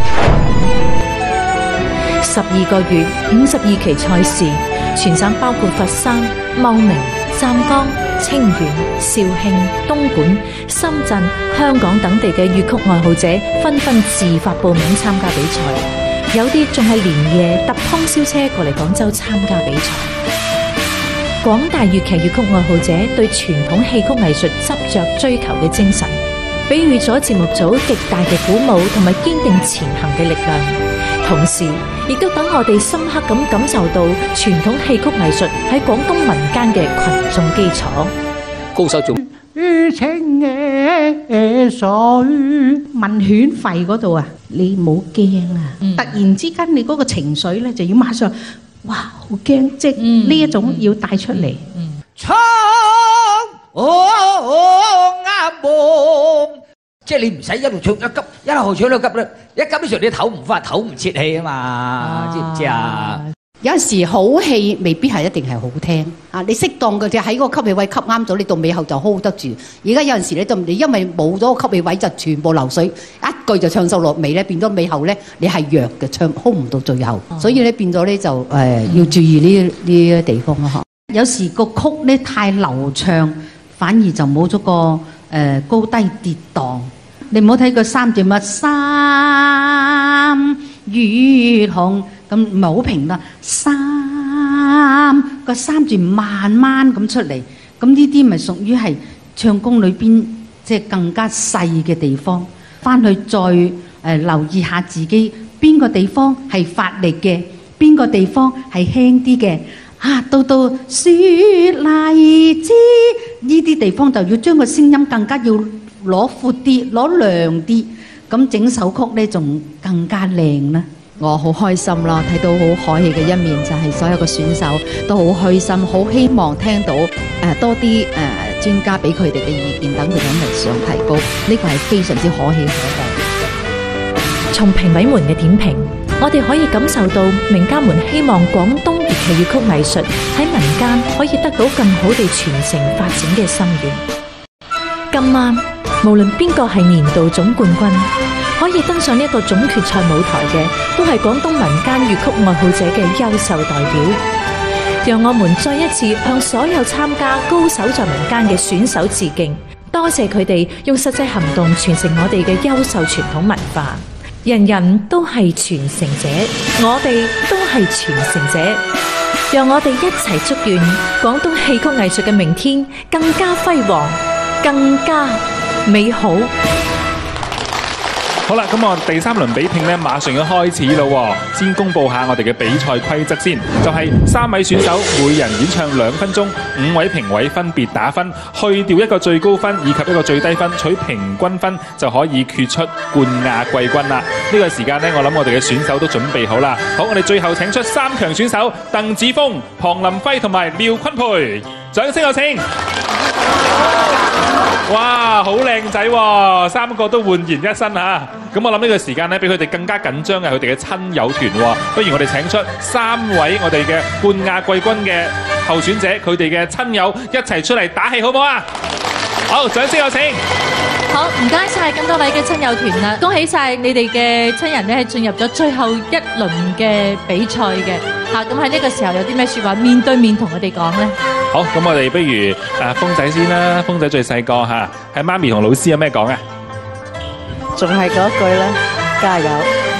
十二個月，五十二期賽事，全省包括佛山、茂名、湛江、清遠、肇慶、東莞、深圳、香港等地嘅粵曲愛好者紛紛自發報名參加比賽，有啲仲係連夜搭通宵車過嚟廣州參加比賽。廣大粵劇粵曲愛好者對傳統戲曲藝術執着追求嘅精神，俾予咗節目組極大嘅鼓舞同埋堅定前行嘅力量，同時亦都等我哋深刻咁感受到傳統戲曲藝術喺廣東民間嘅群眾基礎。
高手仲於青野水問犬吠嗰度啊，你冇驚啊！突然之間你嗰個情緒咧就要馬上，哇好驚，即係呢一種要帶出嚟。
唱哦啱喎，即係你唔使一路唱一急，一路唱一路急咧，一急嘅時候你唞唔翻，唞唔切氣啊嘛，知唔知啊？
有時好戲未必係一定係好聽啊！你適當嘅就喺嗰個吸氣位吸啱咗，你到尾後就 hold 得住。而家有陣時咧，就你因為冇咗個吸氣位，就全部流水，一句就唱收落尾咧，變咗尾後咧你係弱嘅，唱 hold 唔到最後。所以咧變咗咧就誒、呃、要注意呢呢啲地方咯嗬。
有時個曲咧太流暢，反而就冇咗個誒、呃、高低跌宕。你唔好睇個三字乜三月紅。咁唔係好平啦，三個三字慢慢咁出嚟，咁呢啲咪屬於係唱功裏邊即係更加細嘅地方，翻去再誒、呃、留意下自己邊個地方係發力嘅，邊個地方係輕啲嘅，啊到到雪荔枝呢啲地方就要將個聲音更加要攞闊啲，攞亮啲，咁整首曲咧仲更加靚啦。
我好開心啦，睇到好可喜嘅一面，就係所有嘅選手都好開心，好希望聽到誒、呃、多啲誒、呃、專家俾佢哋嘅意見，等佢哋嚟上提高，呢個係非常之可喜可賀。
從評委們嘅點評，我哋可以感受到名家們希望廣東粵劇粵曲藝術喺民間可以得到更好地傳承發展嘅心願。今晚無論邊個係年度總冠軍，可以登上呢一個總決賽舞台嘅，都係廣東民間粵曲愛好者嘅優秀代表。讓我們再一次向所有參加高手在民間嘅選手致敬，多謝佢哋用實際行動傳承我哋嘅優秀傳統文化。
人人都係傳承者，我哋都係傳承者。讓我哋一齊祝願廣東戲曲藝術嘅明天更加輝煌，更加美好。
好啦，咁我第三輪比拼咧，馬上要開始咯。先公佈下我哋嘅比賽規則先，就係、是、三位選手每人演唱兩分鐘，五位評委分別打分，去掉一個最高分以及一個最低分，取平均分就可以決出冠亞季軍啦。呢、這個時間呢，我諗我哋嘅選手都準備好啦。好，我哋最後請出三強選手鄧子峰、龐林輝同埋廖坤培，掌聲有請。哇，好靚仔喎！三個都煥然一新啊！咁我諗呢個時間咧，比佢哋更加緊張嘅佢哋嘅親友團喎。不如我哋請出三位我哋嘅冠亞季軍嘅候選者，佢哋嘅親友一齊出嚟打氣，好唔好啊？好，掌聲有請。
好，唔該晒咁多位嘅親友團啦，恭喜晒你哋嘅親人咧，係進入咗最後一輪嘅比賽嘅嚇。咁喺呢個時候有啲咩説話面對面同佢哋講咧？
好，咁我哋不如誒風仔先啦，風仔最細個嚇，喺媽咪同老師有咩講啊？
仲係嗰句啦，加油！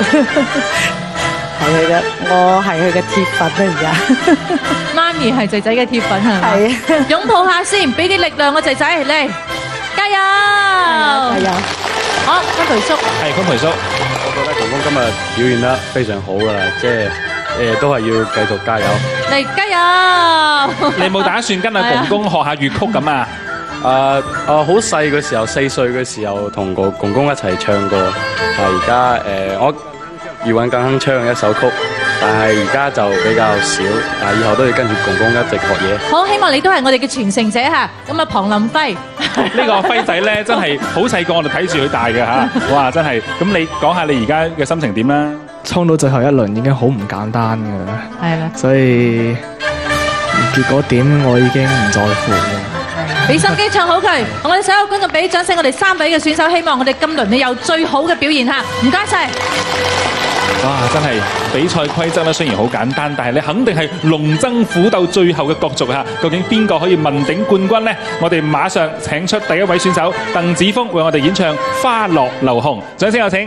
係佢嘅，我係佢嘅鐵粉啦而家。
媽咪係仔仔嘅鐵粉係咪？
係啊！
擁抱下先，俾啲力量個仔仔嚟，加油！
加油！
好，坤培叔。
係坤培叔，
我覺得公公今日表現得非常好噶啦，即係誒都係要繼續加油。
嚟加油！
你冇打算跟阿公公學下粵曲咁啊？
誒誒，好細嘅時候，四歲嘅時候同個公公一齊唱過。但係而家誒，我余韻更哼唱一首曲，但係而家就比較少。啊，以後都要跟住公公一直學嘢。
好，希望你都係我哋嘅傳承者嚇。咁啊，龐林輝
呢個輝仔咧，真係好細個，我哋睇住佢大嘅嚇。哇，真係！咁你講下你而家嘅心情點啦？
衝到最後一輪已經好唔簡單㗎啦，
係啦，
所以結果點我已經唔在乎啦。
俾心機唱好佢，我哋所有觀眾俾掌聲，我哋三位嘅選手，希望我哋今輪你有最好嘅表現嚇，唔該晒。
哇！真係比賽規則咧，雖然好簡單，但係你肯定係龍爭虎鬥最後嘅角逐嚇。究竟邊個可以問鼎冠軍呢？我哋馬上請出第一位選手鄧子峰為我哋演唱《花落流紅》，掌聲有請。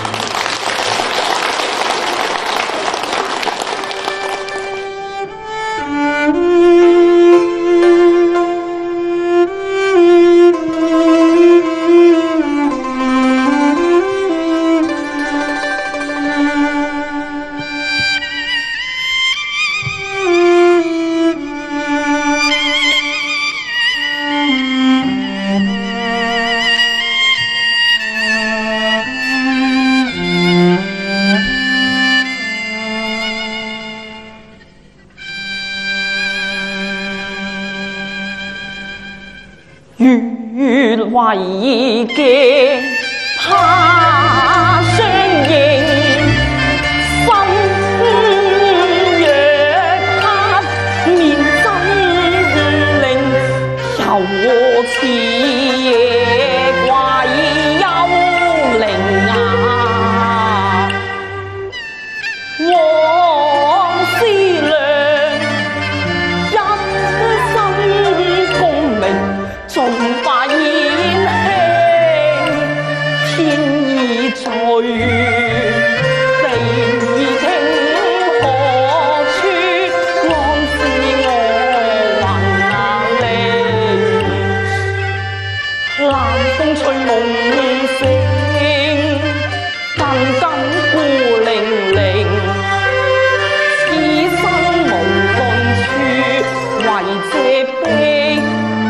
月為鏡怕相認，心若黑面真靈，又似夜怪幽靈啊！往思量，一心功名。縱發現輕，天意在，地意聽，何處安置我魂靈？冷風吹夢醒，更更孤零零，此生無盡處，為這悲。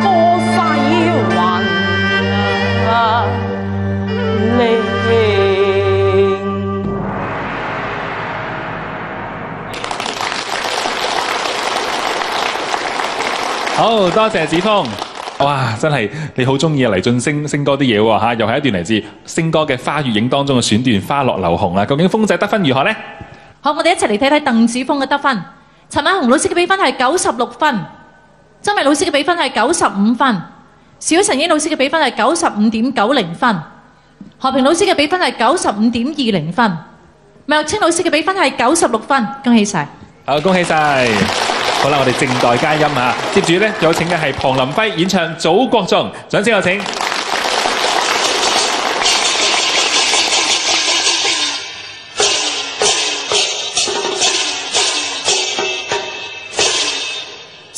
好多謝子峰，哇！真係你好中意黎俊星星哥啲嘢喎嚇，又係一段嚟自星哥嘅《花月影》當中嘅選段《花落流紅》啦。究竟峰仔得分如何呢？
好，我哋一齊嚟睇睇鄧子峰嘅得分。陳偉雄老師嘅比分係九十六分，周薇老師嘅比分係九十五分，小陳英老師嘅比分係九十五點九零分，何平老師嘅比分係九十五點二零分，麥玉清老師嘅比分係九十六分，恭喜晒！
好，恭喜晒！好啦，我哋靜待佳音啊！接住咧，有請嘅係龐林輝演唱《祖國頌》，掌聲有請。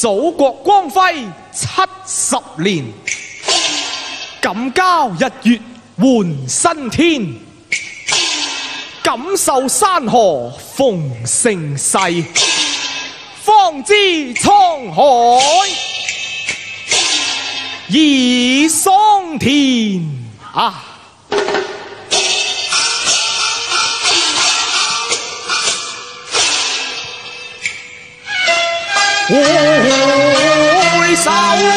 祖國光輝七十年，感交日月換新天，感受山河逢盛世，方知滄海已桑田啊！回首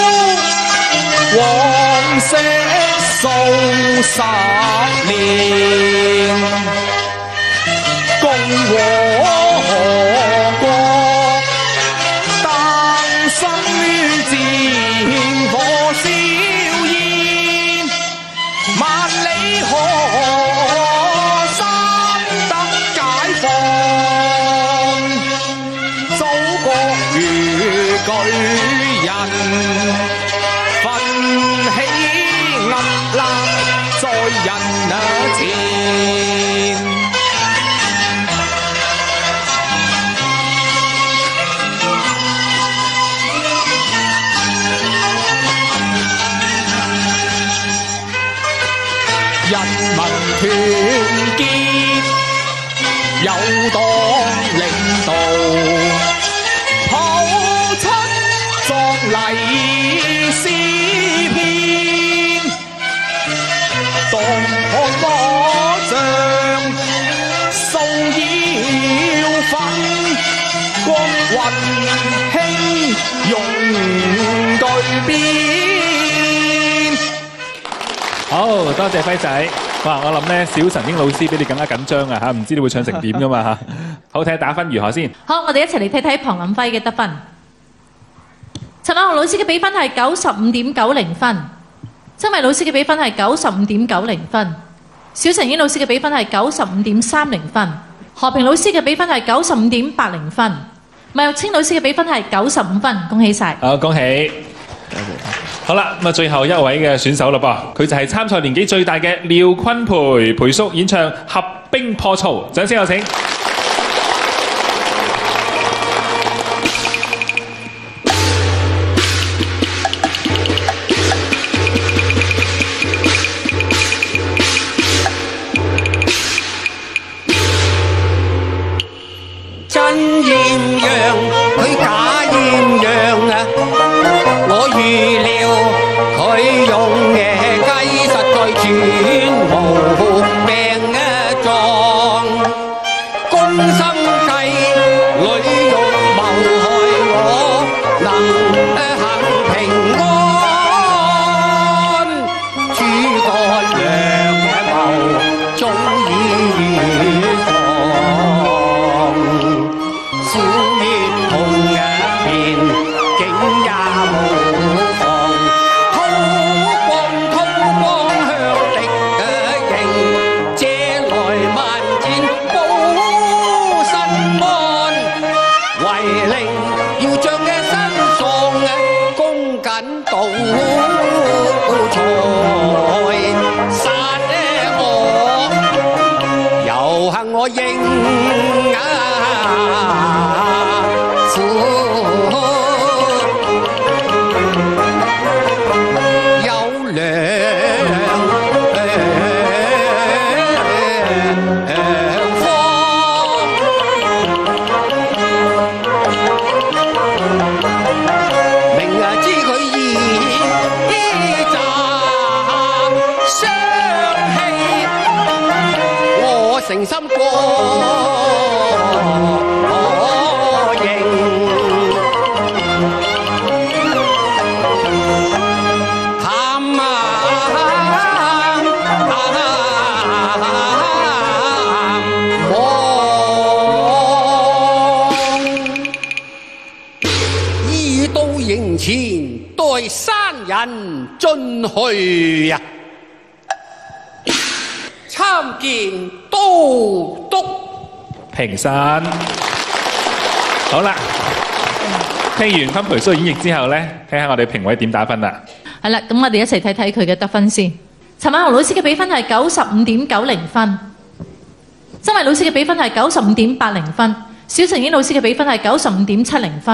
往昔數十年，共和國誕生於戰火硝煙，萬里河山得解放，祖國如巨人，奮起屹立在人前。人民團結，有黨領導，譜出壯麗詩篇，當看火像掃妖粉，國運興容巨變。
好多謝輝仔，哇！我諗咧，小神經老師比你更加緊張啊嚇，唔知你會唱成點噶嘛嚇。好，睇下打分如何先。
好，我哋一齊嚟睇睇龐林輝嘅得分。陳偉雄老師嘅比分係九十五點九零分，曾偉老師嘅比分係九十五點九零分，小陳英老師嘅比分係九十五點三零分，何平老師嘅比分係九十五點八零分，麥玉清老師嘅比分係九十五分，恭喜晒！
好，恭喜！好啦，咁啊，最後一位嘅選手啦噃，佢就係參賽年紀最大嘅廖坤培，培叔演唱《合兵破曹》，掌聲有請。
真豔陽，佢假豔陽啊！我預料佢用野雞實在全無病啊狀，攻心計女欲謀害我，能行平安，諸葛亮謀早已預防，小面紅一片，竟也無妨，韜光韜光向敵迎，借來萬箭保身安，為令要將嘅身喪恭謹到才殺我，又幸我應有良方，明啊知佢意詐相氣，我誠心過認。探望，已到營前待山人進去呀，參見都督。
評審。好啦，聽完坤培叔演繹之後咧，睇下我哋評委點打分啦。
係啦，咁我哋一齊睇睇佢嘅得分先。陳偉雄老師嘅比分係九十五點九零分，曾偉老師嘅比分係九十五點八零分，小陳英老師嘅比分係九十五點七零分，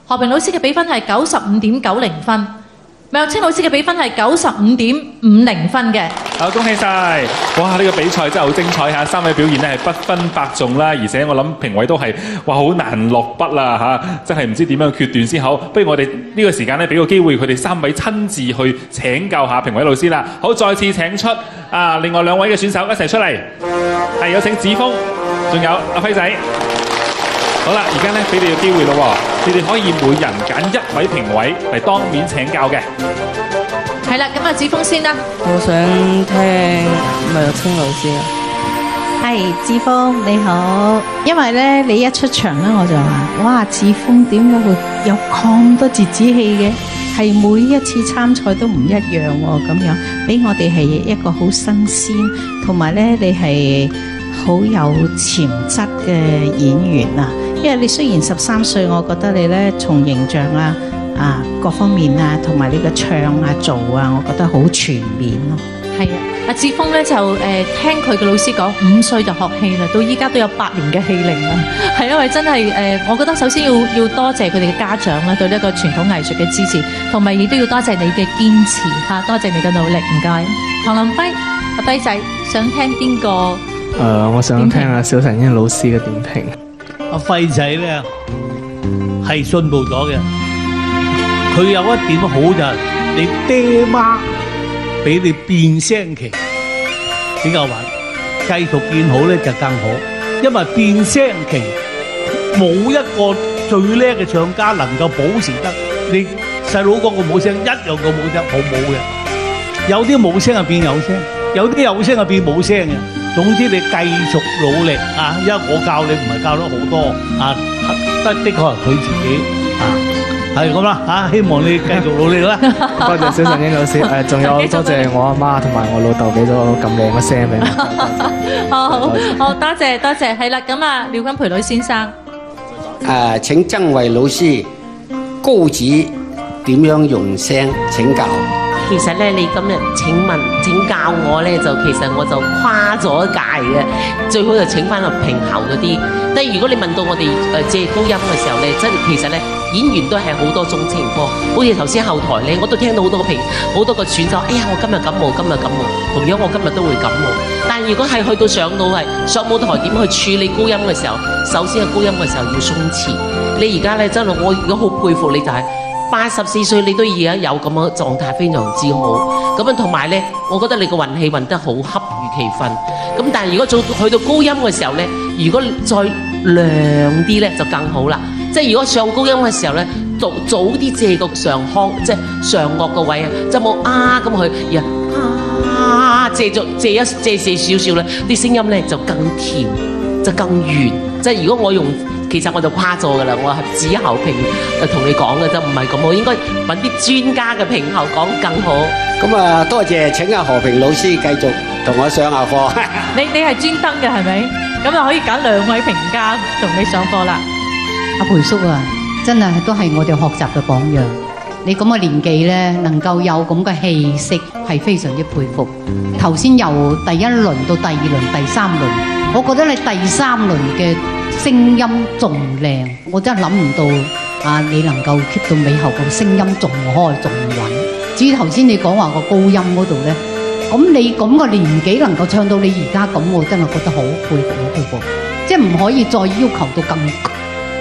何平老師嘅比分係九十五點九零分，麥玉清老師嘅比分係九十五點五零分嘅。
好，恭喜晒！哇，呢、這個比賽真係好精彩嚇，三位表現咧係不分伯仲啦，而且我諗評委都係哇好難落筆啦嚇，真係唔知點樣決斷先好。不如我哋呢個時間咧俾個機會佢哋三位親自去請教下評委老師啦。好，再次請出啊另外兩位嘅選手一齊出嚟，係有請子峰，仲有阿輝仔。好啦，而家咧俾你個機會咯喎，你哋可以每人揀一位評委嚟當面請教嘅。
係啦，咁啊子峰先啦。
我想聽麥玉清老師啊。
係志峰你好，因為咧你一出場咧我就話，哇志峰點解會有咁多折子戲嘅？係每一次參賽都唔一樣喎，咁樣俾我哋係一個好新鮮，同埋咧你係好有潛質嘅演員啊！因為你雖然十三歲，我覺得你咧從形象啊啊各方面啊，同埋你嘅唱啊做啊，我覺得好全面咯。
係啊，阿志峰咧就誒、呃、聽佢嘅老師講，五歲就學戲啦，到依家都有八年嘅戲齡啦。係因為真係誒、呃，我覺得首先要要多謝佢哋嘅家長啦，對呢一個傳統藝術嘅支持，同埋亦都要多謝你嘅堅持嚇，多謝你嘅努力，唔該。唐林輝，阿輝仔想聽邊個？
誒、呃，我想聽下小陳英老師嘅點評。
阿輝仔咧係進步咗嘅，佢有一點好就係你爹媽俾你變聲期比較穩，繼續變好咧就更好，因為變聲期冇一個最叻嘅唱家能夠保持得你細佬嗰個冇聲一樣個冇聲好冇嘅，有啲冇聲就變有聲，有啲有聲就變冇聲嘅。總之你繼續努力啊！因為我教你唔係教得好多啊，得的確係佢自己啊，係咁啦嚇，希望你繼續努力啦。
多謝小陳英老師，誒仲有多謝我阿媽同埋我老豆俾咗咁靚嘅聲俾我。
好好好，多謝多謝，係啦，咁啊，廖君培女先生。
誒，請曾慧老師高指點樣用聲請教。
其實咧，你今日請問請教我咧，就其實我就跨咗界嘅，最好就請翻個平喉嗰啲。但係如果你問到我哋誒借高音嘅時候咧，真係其實咧演員都係好多種情況。好似頭先後台咧，我都聽到好多個評好多個選手，哎呀我今日感冒，今日感冒，同樣我今日都會感冒。但係如果係去到上到係上舞台點去處理高音嘅時候，首先係高音嘅時候要鬆弛。你而家咧真係我如果好佩服你就係、是。八十四歲你都而家有咁嘅狀態，非常之好。咁樣同埋咧，我覺得你個運氣運得好恰如其分。咁但係如果做去到高音嘅時候咧，如果再亮啲咧就更好啦。即係如果上高音嘅時候咧，早早啲借個上腔，即係上顎個位啊，就冇啊咁去，而啊借咗借一借借少少咧，啲聲音咧就更甜，就更圓。即係如果我用。其實我就誇咗㗎啦，我係子喉評誒同你講嘅啫，唔係咁好，應該揾啲專家嘅評後講更好。
咁啊，多謝請阿何平老師繼續同我上下課。
你你係專登嘅係咪？咁就可以揀兩位評家同你上課啦。
阿培叔啊，真係都係我哋學習嘅榜樣。你咁嘅年紀咧，能夠有咁嘅氣息，係非常之佩服。頭先由第一輪到第二輪、第三輪，我覺得你第三輪嘅聲音仲靚，我真係諗唔到啊！你能夠 keep 到尾後個聲音仲開仲穩。至於頭先你講話個高音嗰度咧，咁你咁個年紀能夠唱到你而家咁，我真係覺得好佩服，好佩服。即係唔可以再要求到更高，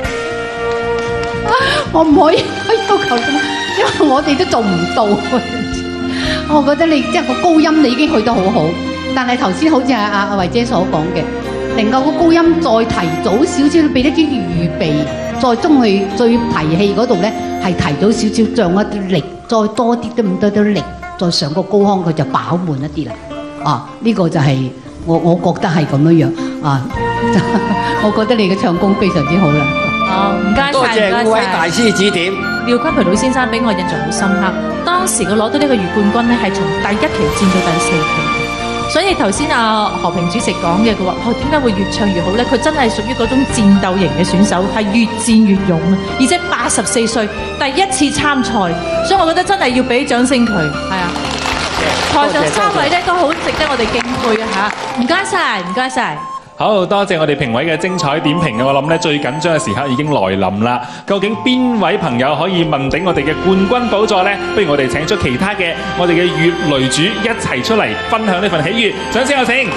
我唔可以要求咁，因為我哋都做唔到。我覺得你即係個高音你已經去得好好，但係頭先好似阿阿阿慧姐所講嘅。能夠個高音再提早少少，俾一啲預備，再中去最提氣嗰度咧，係提早少少，漲一啲力，再多啲都唔多啲力，再上個高腔佢就飽滿一啲啦。啊，呢、這個就係、是、我我覺得係咁樣樣啊，我覺得你嘅唱功非常之好啦。
好，唔該晒，
多謝五位大師指點。
廖君培老先生俾我印象好深刻，當時佢攞到呢個粵冠軍咧，係從第一期戰到第四期。所以頭先阿何平主席講嘅，佢話：哦，點解會越唱越好咧？佢真係屬於嗰種戰鬥型嘅選手，係越戰越勇啊！而且八十四歲第一次參賽，所以我覺得真係要俾掌聲佢。係啊，台上三位咧都好值得我哋敬佩嘅嚇。唔該晒，唔該晒。
好多謝我哋評委嘅精彩點評，我諗咧最緊張嘅時刻已經來臨啦。究竟邊位朋友可以問鼎我哋嘅冠軍寶座呢？不如我哋請出其他嘅我哋嘅乙雷主一齊出嚟分享呢份喜悅，掌聲有請！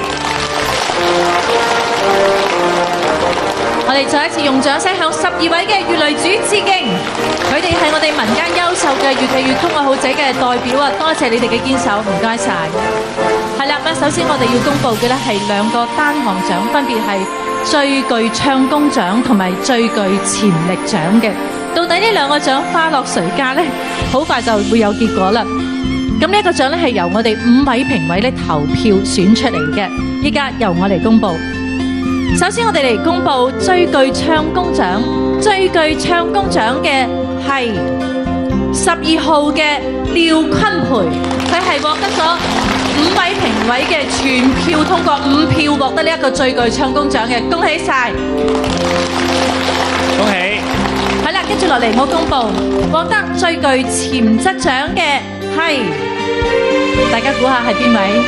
我哋再一次用掌聲向十二位嘅乙雷主致敬，佢哋係我哋民間優秀嘅粵劇粵曲愛好者嘅代表啊！多謝你哋嘅堅守，唔該晒。係啦，咁首先我哋要公佈嘅咧係兩個單項獎，分別係最具唱功獎同埋最具潛力獎嘅。到底呢兩個獎花落誰家呢？好快就會有結果啦。咁呢一個獎咧係由我哋五位評委咧投票選出嚟嘅，依家由我嚟公佈。首先我哋嚟公佈最具唱功獎，最具唱功獎嘅係十二號嘅廖坤培，佢係獲得咗五位評委嘅全票通過，五票獲得呢一個最具唱功獎嘅，恭喜晒！
恭喜！
係啦，跟住落嚟我公佈獲得最具潛質獎嘅係，大家估下係邊位？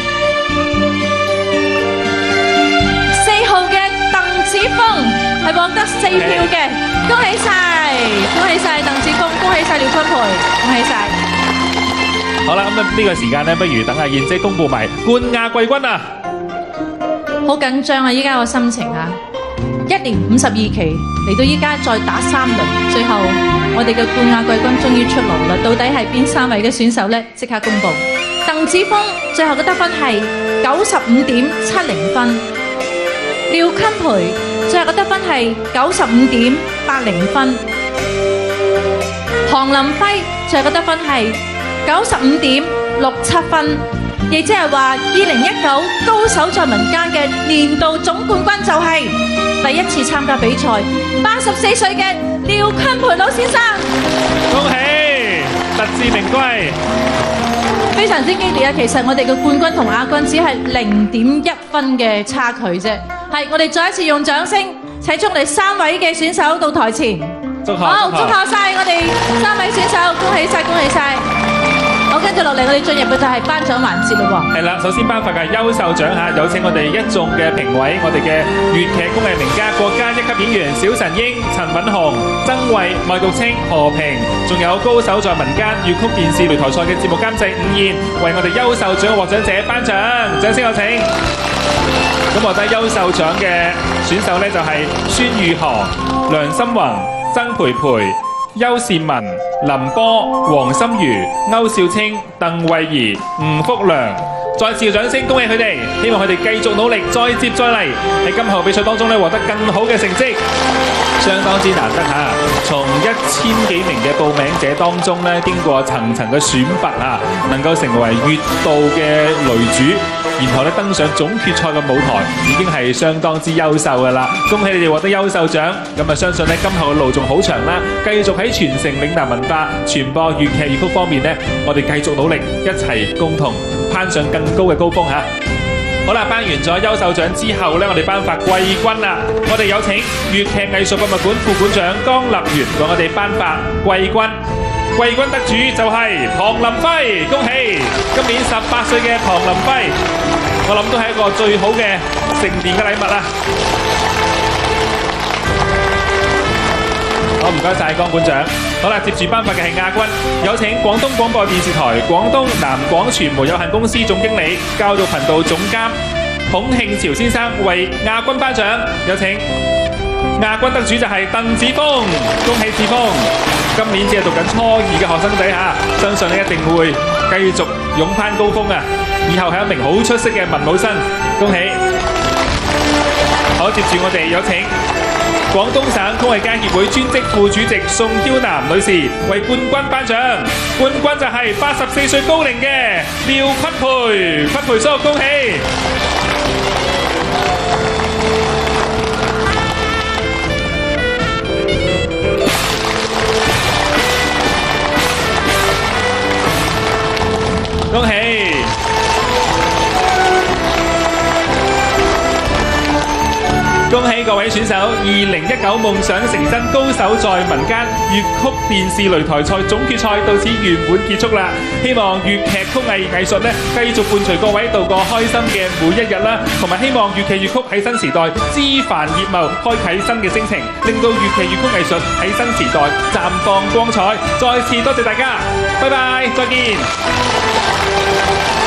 四號嘅鄧子峰係獲得四票嘅，恭喜晒！恭喜晒鄧子峰，恭喜晒廖坤培，恭喜晒！
好啦，咁呢個時間咧，不如等阿燕姐公佈埋冠亞季軍啊！
好緊張啊！依家個心情啊，一連五十二期嚟到依家再打三輪，最後我哋嘅冠亞季軍終於出爐啦！到底係邊三位嘅選手呢？即刻公佈。鄧子峰最後嘅得分係九十五點七零分，廖坤培最後嘅得分係九十五點八零分，韓林輝最後嘅得分係九十五點六七分，亦即係話二零一九高手在民間嘅年度總冠軍就係第一次參加比賽八十四歲嘅廖坤培老先生，
恭喜特至名歸，
非常之激烈啊！其實我哋嘅冠軍同亞軍只係零點一分嘅差距啫。係，我哋再一次用掌聲請出我哋三位嘅選手到台前。
祝賀！
好，祝賀晒我哋三位選手，恭喜晒，恭喜晒！好，跟住落嚟，我哋進入嘅就係頒獎環節嘞喎。
係啦，首先頒發嘅優秀獎嚇，有請我哋一眾嘅評委，我哋嘅粵劇工藝名家、國家一級演員小陳英、陳敏雄、曾慧、麥玉清、何平，仲有高手在民間粵曲電視擂台賽嘅節目監製伍燕，為我哋優秀獎嘅獲獎者頒獎，掌聲有請。咁獲得優秀獎嘅選手呢，就係孫玉航、梁心宏、曾培培、邱善文、林波、黃心如、歐少清、鄧慧儀、吳福良，再次掌聲恭喜佢哋，希望佢哋繼續努力，再接再厲，喺今後比賽當中咧獲得更好嘅成績，相當之難得嚇。從一千幾名嘅報名者當中咧，經過層層嘅選拔啊，能夠成為月度嘅雷主，然後咧登上總決賽嘅舞台，已經係相當之優秀㗎啦！恭喜你哋獲得優秀獎，咁啊相信咧今後嘅路仲好長啦，繼續喺傳承嶺南文化、傳播粵劇粵曲方面咧，我哋繼續努力，一齊共同攀上更高嘅高峰嚇！好啦，頒完咗優秀獎之後咧，我哋頒發季軍啦！我哋有請粵劇藝術博物館副館長江立元為我哋頒發季軍。季軍得主就係龐林輝，恭喜！今年十八歲嘅龐林輝，我諗都係一個最好嘅成年嘅禮物啦。好，唔該晒江館長。好啦，接住頒發嘅係亞軍，有請廣東廣播電視台廣東南廣傳媒有限公司總經理、教育頻道總監孔慶潮先生為亞軍頒獎。有請亞軍得主就係鄧子峰，恭喜子峰！今年只係讀緊初二嘅學生仔嚇，相信你一定會繼續勇攀高峰啊！以後係一名好出色嘅文武生，恭喜！好，接住我哋有請廣東省工藝家協會專職副主席宋嬌南女士為冠軍頒獎，冠軍就係八十四歲高齡嘅廖坤培，坤培叔，恭喜！恭喜！恭恭喜各位選手！二零一九夢想成真高手在民間粵曲電視擂台賽總決賽到此圓滿結束啦！希望粵劇曲藝藝術咧繼續伴隨各位度過開心嘅每一日啦，同埋希望粵劇粵曲喺新時代枝繁葉茂，開啟新嘅征程，令到粵劇粵曲藝術喺新時代綻放光彩。再次多謝大家，拜拜，再見。